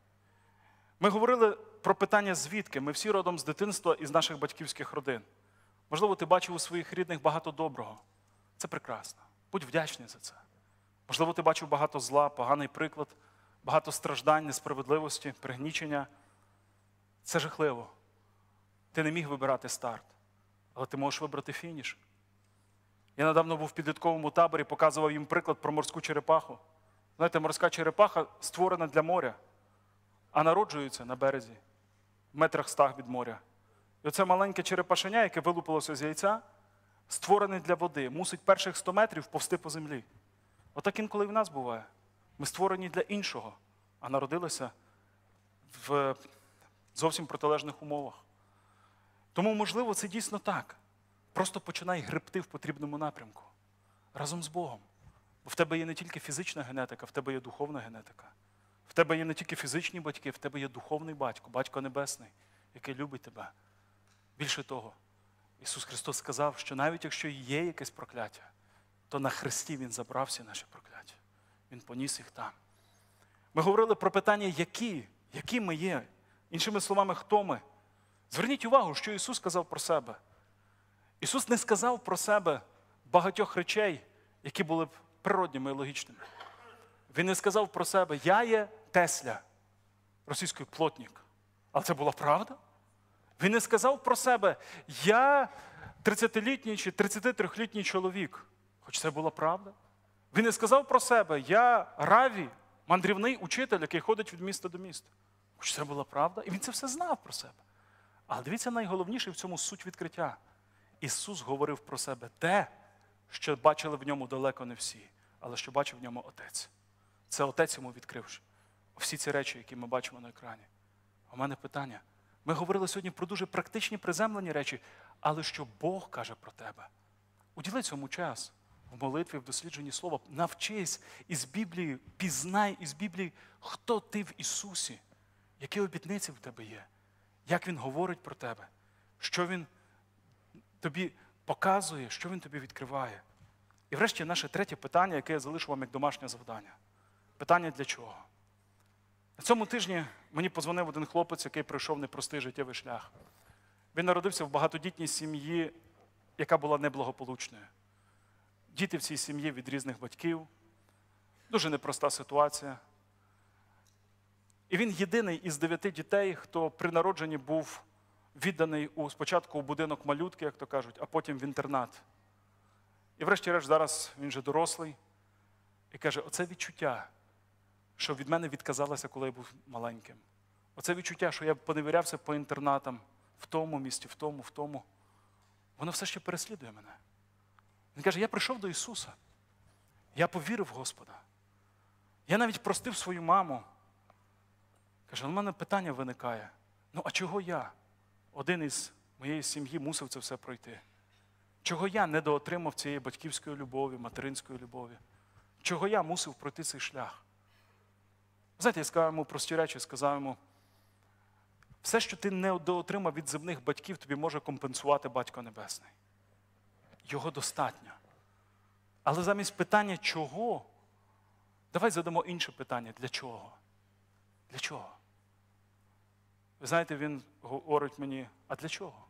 Ми говорили про питання звідки. Ми всі родом з дитинства і з наших батьківських родин. Можливо, ти бачив у своїх рідних багато доброго. Це прекрасно. Будь вдячний за це. Можливо, ти бачив багато зла, поганий приклад, багато страждань, несправедливості, пригнічення. Це жахливо. Ти не міг вибирати старт, але ти можеш вибрати фініш. Я недавно був в підлітковому таборі, показував їм приклад про морську черепаху. Знаєте, морська черепаха створена для моря, а народжується на березі, в метрах стах від моря. І оце маленьке черепашеня, яке вилупилося з яйця, створене для води, мусить перших сто метрів повсти по землі. Отак інколи і в нас буває. Ми створені для іншого, а народилися в зовсім протилежних умовах. Тому, можливо, це дійсно так. Просто починай гребти в потрібному напрямку. Разом з Богом. Бо в тебе є не тільки фізична генетика, в тебе є духовна генетика. В тебе є не тільки фізичні батьки, в тебе є духовний батько, Батько Небесний, який любить тебе. Більше того, Ісус Христос сказав, що навіть якщо є якесь прокляття, то на Христі Він забрав всі наші прокляття. Він поніс їх там. Ми говорили про питання, які, які ми є. Іншими словами, хто ми. Зверніть увагу, що Ісус сказав про себе. Ісус не сказав про себе багатьох речей, які були б природніми і логічними. Він не сказав про себе, я є Тесля, російською плотник. Але це була правда? Він не сказав про себе, я тридцятилітній чи тридцятитрилітній чоловік. Хоч це була правда. Він не сказав про себе, я Раві, мандрівний учитель, який ходить від міста до міста. Хоч це була правда. І він це все знав про себе. Але дивіться, найголовніше в цьому суть відкриття. Ісус говорив про себе те, що бачили в ньому далеко не всі, але що бачив в ньому Отець. Це Отець йому відкрив всі ці речі, які ми бачимо на екрані. У мене питання. Ми говорили сьогодні про дуже практичні, приземлені речі, але що Бог каже про тебе? Уділи цьому час в молитві, в дослідженні Слова. Навчись із Біблії, пізнай із Біблії, хто ти в Ісусі, які обітниці в тебе є, як Він говорить про тебе, що Він тобі показує, що Він тобі відкриває. І врешті наше третє питання, яке я залишу вам як домашнє завдання. Питання для чого? На цьому тижні мені подзвонив один хлопець, який пройшов непростий життєвий шлях. Він народився в багатодітній сім'ї, яка була неблагополучною. Діти в цій сім'ї від різних батьків. Дуже непроста ситуація. І він єдиний із дев'яти дітей, хто при народженні був відданий у, спочатку у будинок малютки, як то кажуть, а потім в інтернат. І врешті-решт зараз він вже дорослий і каже, оце відчуття, що від мене відказалося, коли я був маленьким. Оце відчуття, що я поневірявся по інтернатам, в тому місті, в тому, в тому. Воно все ще переслідує мене. Він каже, я прийшов до Ісуса. Я повірив в Господа. Я навіть простив свою маму. Каже, у мене питання виникає. Ну, а чого я, один із моєї сім'ї, мусив це все пройти? Чого я недоотримав цієї батьківської любові, материнської любові? Чого я мусив пройти цей шлях? Знаєте, я сказав йому прості речі, сказав йому, все, що ти недоотримав від земних батьків, тобі може компенсувати Батько Небесний. Його достатньо. Але замість питання «чого?», давай задамо інше питання «для чого?». Для чого? Ви знаєте, він говорить мені, а для чого?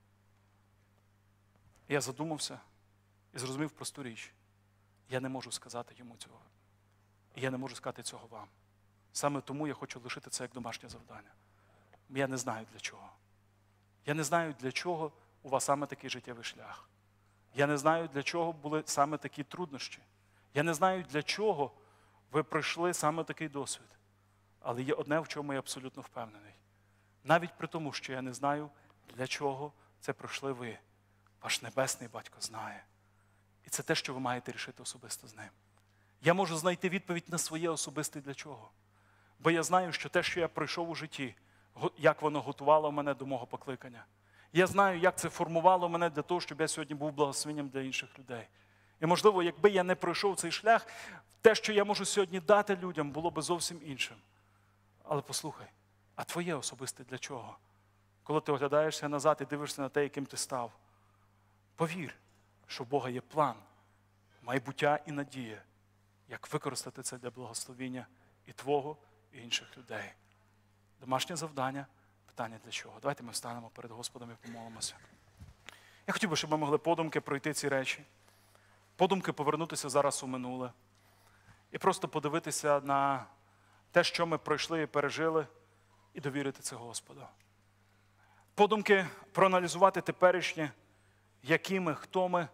Я задумався і зрозумів просту річ. Я не можу сказати йому цього. І я не можу сказати цього вам. Саме тому я хочу лишити це як домашнє завдання. Я не знаю для чого. Я не знаю, для чого у вас саме такий життєвий шлях. Я не знаю, для чого були саме такі труднощі. Я не знаю, для чого ви пройшли саме такий досвід. Але є одне, в чому я абсолютно впевнений. Навіть при тому, що я не знаю, для чого це пройшли ви. Ваш Небесний Батько знає. І це те, що ви маєте рішити особисто з Ним. Я можу знайти відповідь на своє особисте для чого. Бо я знаю, що те, що я пройшов у житті, як воно готувало мене до мого покликання. Я знаю, як це формувало мене для того, щоб я сьогодні був благословенням для інших людей. І, можливо, якби я не пройшов цей шлях, те, що я можу сьогодні дати людям, було би зовсім іншим. Але послухай, а твоє особисте для чого? Коли ти оглядаєшся назад і дивишся на те, яким ти став, повір, що в Бога є план, майбуття і надія, як використати це для благословення і твого, і інших людей. Домашнє завдання, питання для чого. Давайте ми встанемо перед Господом і помолимося. Я хотів би, щоб ми могли подумки пройти ці речі, подумки повернутися зараз у минуле і просто подивитися на те, що ми пройшли і пережили, і довірити це Господу. Подумки проаналізувати теперішнє, які ми, хто ми,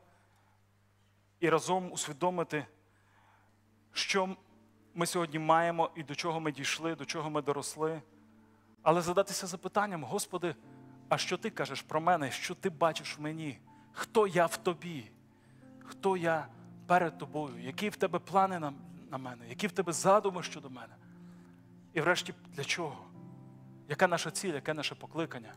і разом усвідомити, що ми сьогодні маємо і до чого ми дійшли, до чого ми доросли. Але задатися запитанням: Господи, а що Ти кажеш про мене? Що Ти бачиш в мені? Хто я в Тобі? Хто я перед Тобою? Які в Тебе плани на, на мене? Які в Тебе задуми щодо мене? І врешті, для чого? Яка наша ціль, яке наше покликання?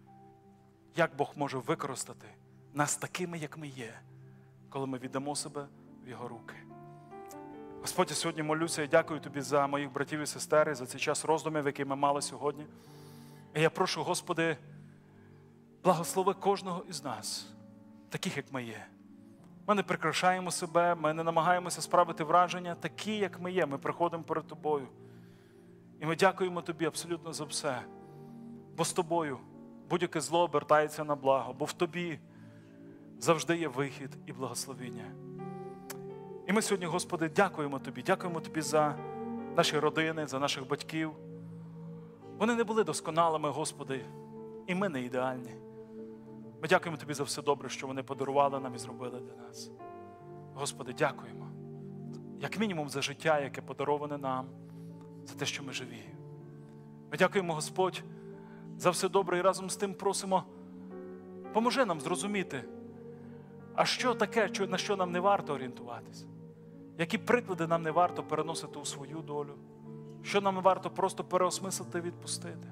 Як Бог може використати нас такими, як ми є, коли ми віддамо себе в Його руки? Господь, я сьогодні молюся і дякую Тобі за моїх братів і сестер, за цей час роздумів, який ми мали сьогодні. І я прошу, Господи, благослови кожного із нас, таких, як ми є. Ми не прикрашаємо себе, ми не намагаємося справити враження, такі, як ми є. Ми приходимо перед Тобою. І ми дякуємо Тобі абсолютно за все. Бо з Тобою будь-яке зло обертається на благо, бо в Тобі завжди є вихід і благословіння. І ми сьогодні, Господи, дякуємо Тобі. Дякуємо Тобі за наші родини, за наших батьків. Вони не були досконалими, Господи, і ми не ідеальні. Ми дякуємо Тобі за все добре, що вони подарували нам і зробили для нас. Господи, дякуємо. Як мінімум за життя, яке подароване нам, за те, що ми живі. Ми дякуємо, Господь, за все добре і разом з тим просимо, поможи нам зрозуміти, а що таке, на що нам не варто орієнтуватися? Які приклади нам не варто переносити у свою долю? Що нам варто просто переосмислити і відпустити?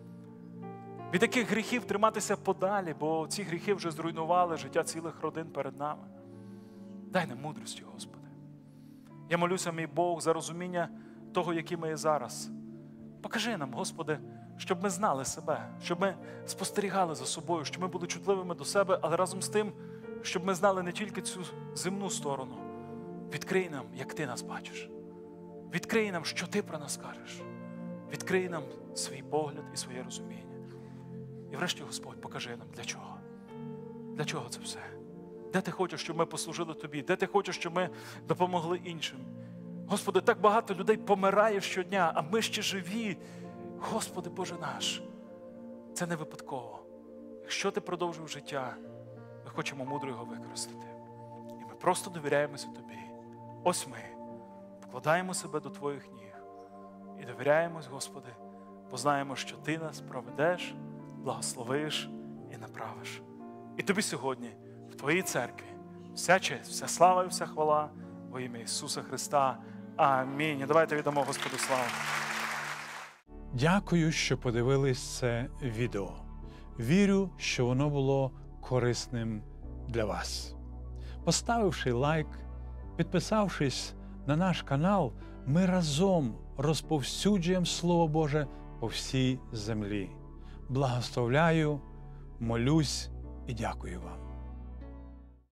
Від яких гріхів триматися подалі, бо ці гріхи вже зруйнували життя цілих родин перед нами. Дай нам мудрості, Господи. Я молюся, мій Бог, за розуміння того, які ми є зараз. Покажи нам, Господи, щоб ми знали себе, щоб ми спостерігали за собою, щоб ми були чутливими до себе, але разом з тим, щоб ми знали не тільки цю земну сторону. Відкрий нам, як Ти нас бачиш. Відкрий нам, що Ти про нас кажеш. Відкрий нам свій погляд і своє розуміння. І врешті, Господь, покажи нам, для чого. Для чого це все? Де Ти хочеш, щоб ми послужили Тобі? Де Ти хочеш, щоб ми допомогли іншим? Господи, так багато людей помирає щодня, а ми ще живі. Господи, Боже наш, це не випадково. Якщо Ти продовжив життя, ми хочемо мудро його використати. І ми просто довіряємося Тобі. Ось ми вкладаємо себе до Твоїх ніг і довіряємось, Господи, бо знаємо, що Ти нас проведеш, благословиш і направиш. І Тобі сьогодні в Твоїй церкві вся честь, вся слава і вся хвала во ім'я Ісуса Христа. Амінь. І давайте віддамо Господу славу. Дякую, що подивились це відео. Вірю, що воно було корисним для вас. Поставивши лайк, підписавшись на наш канал, ми разом розповсюджуємо Слово Боже по всій землі. Благословляю, молюсь і дякую вам.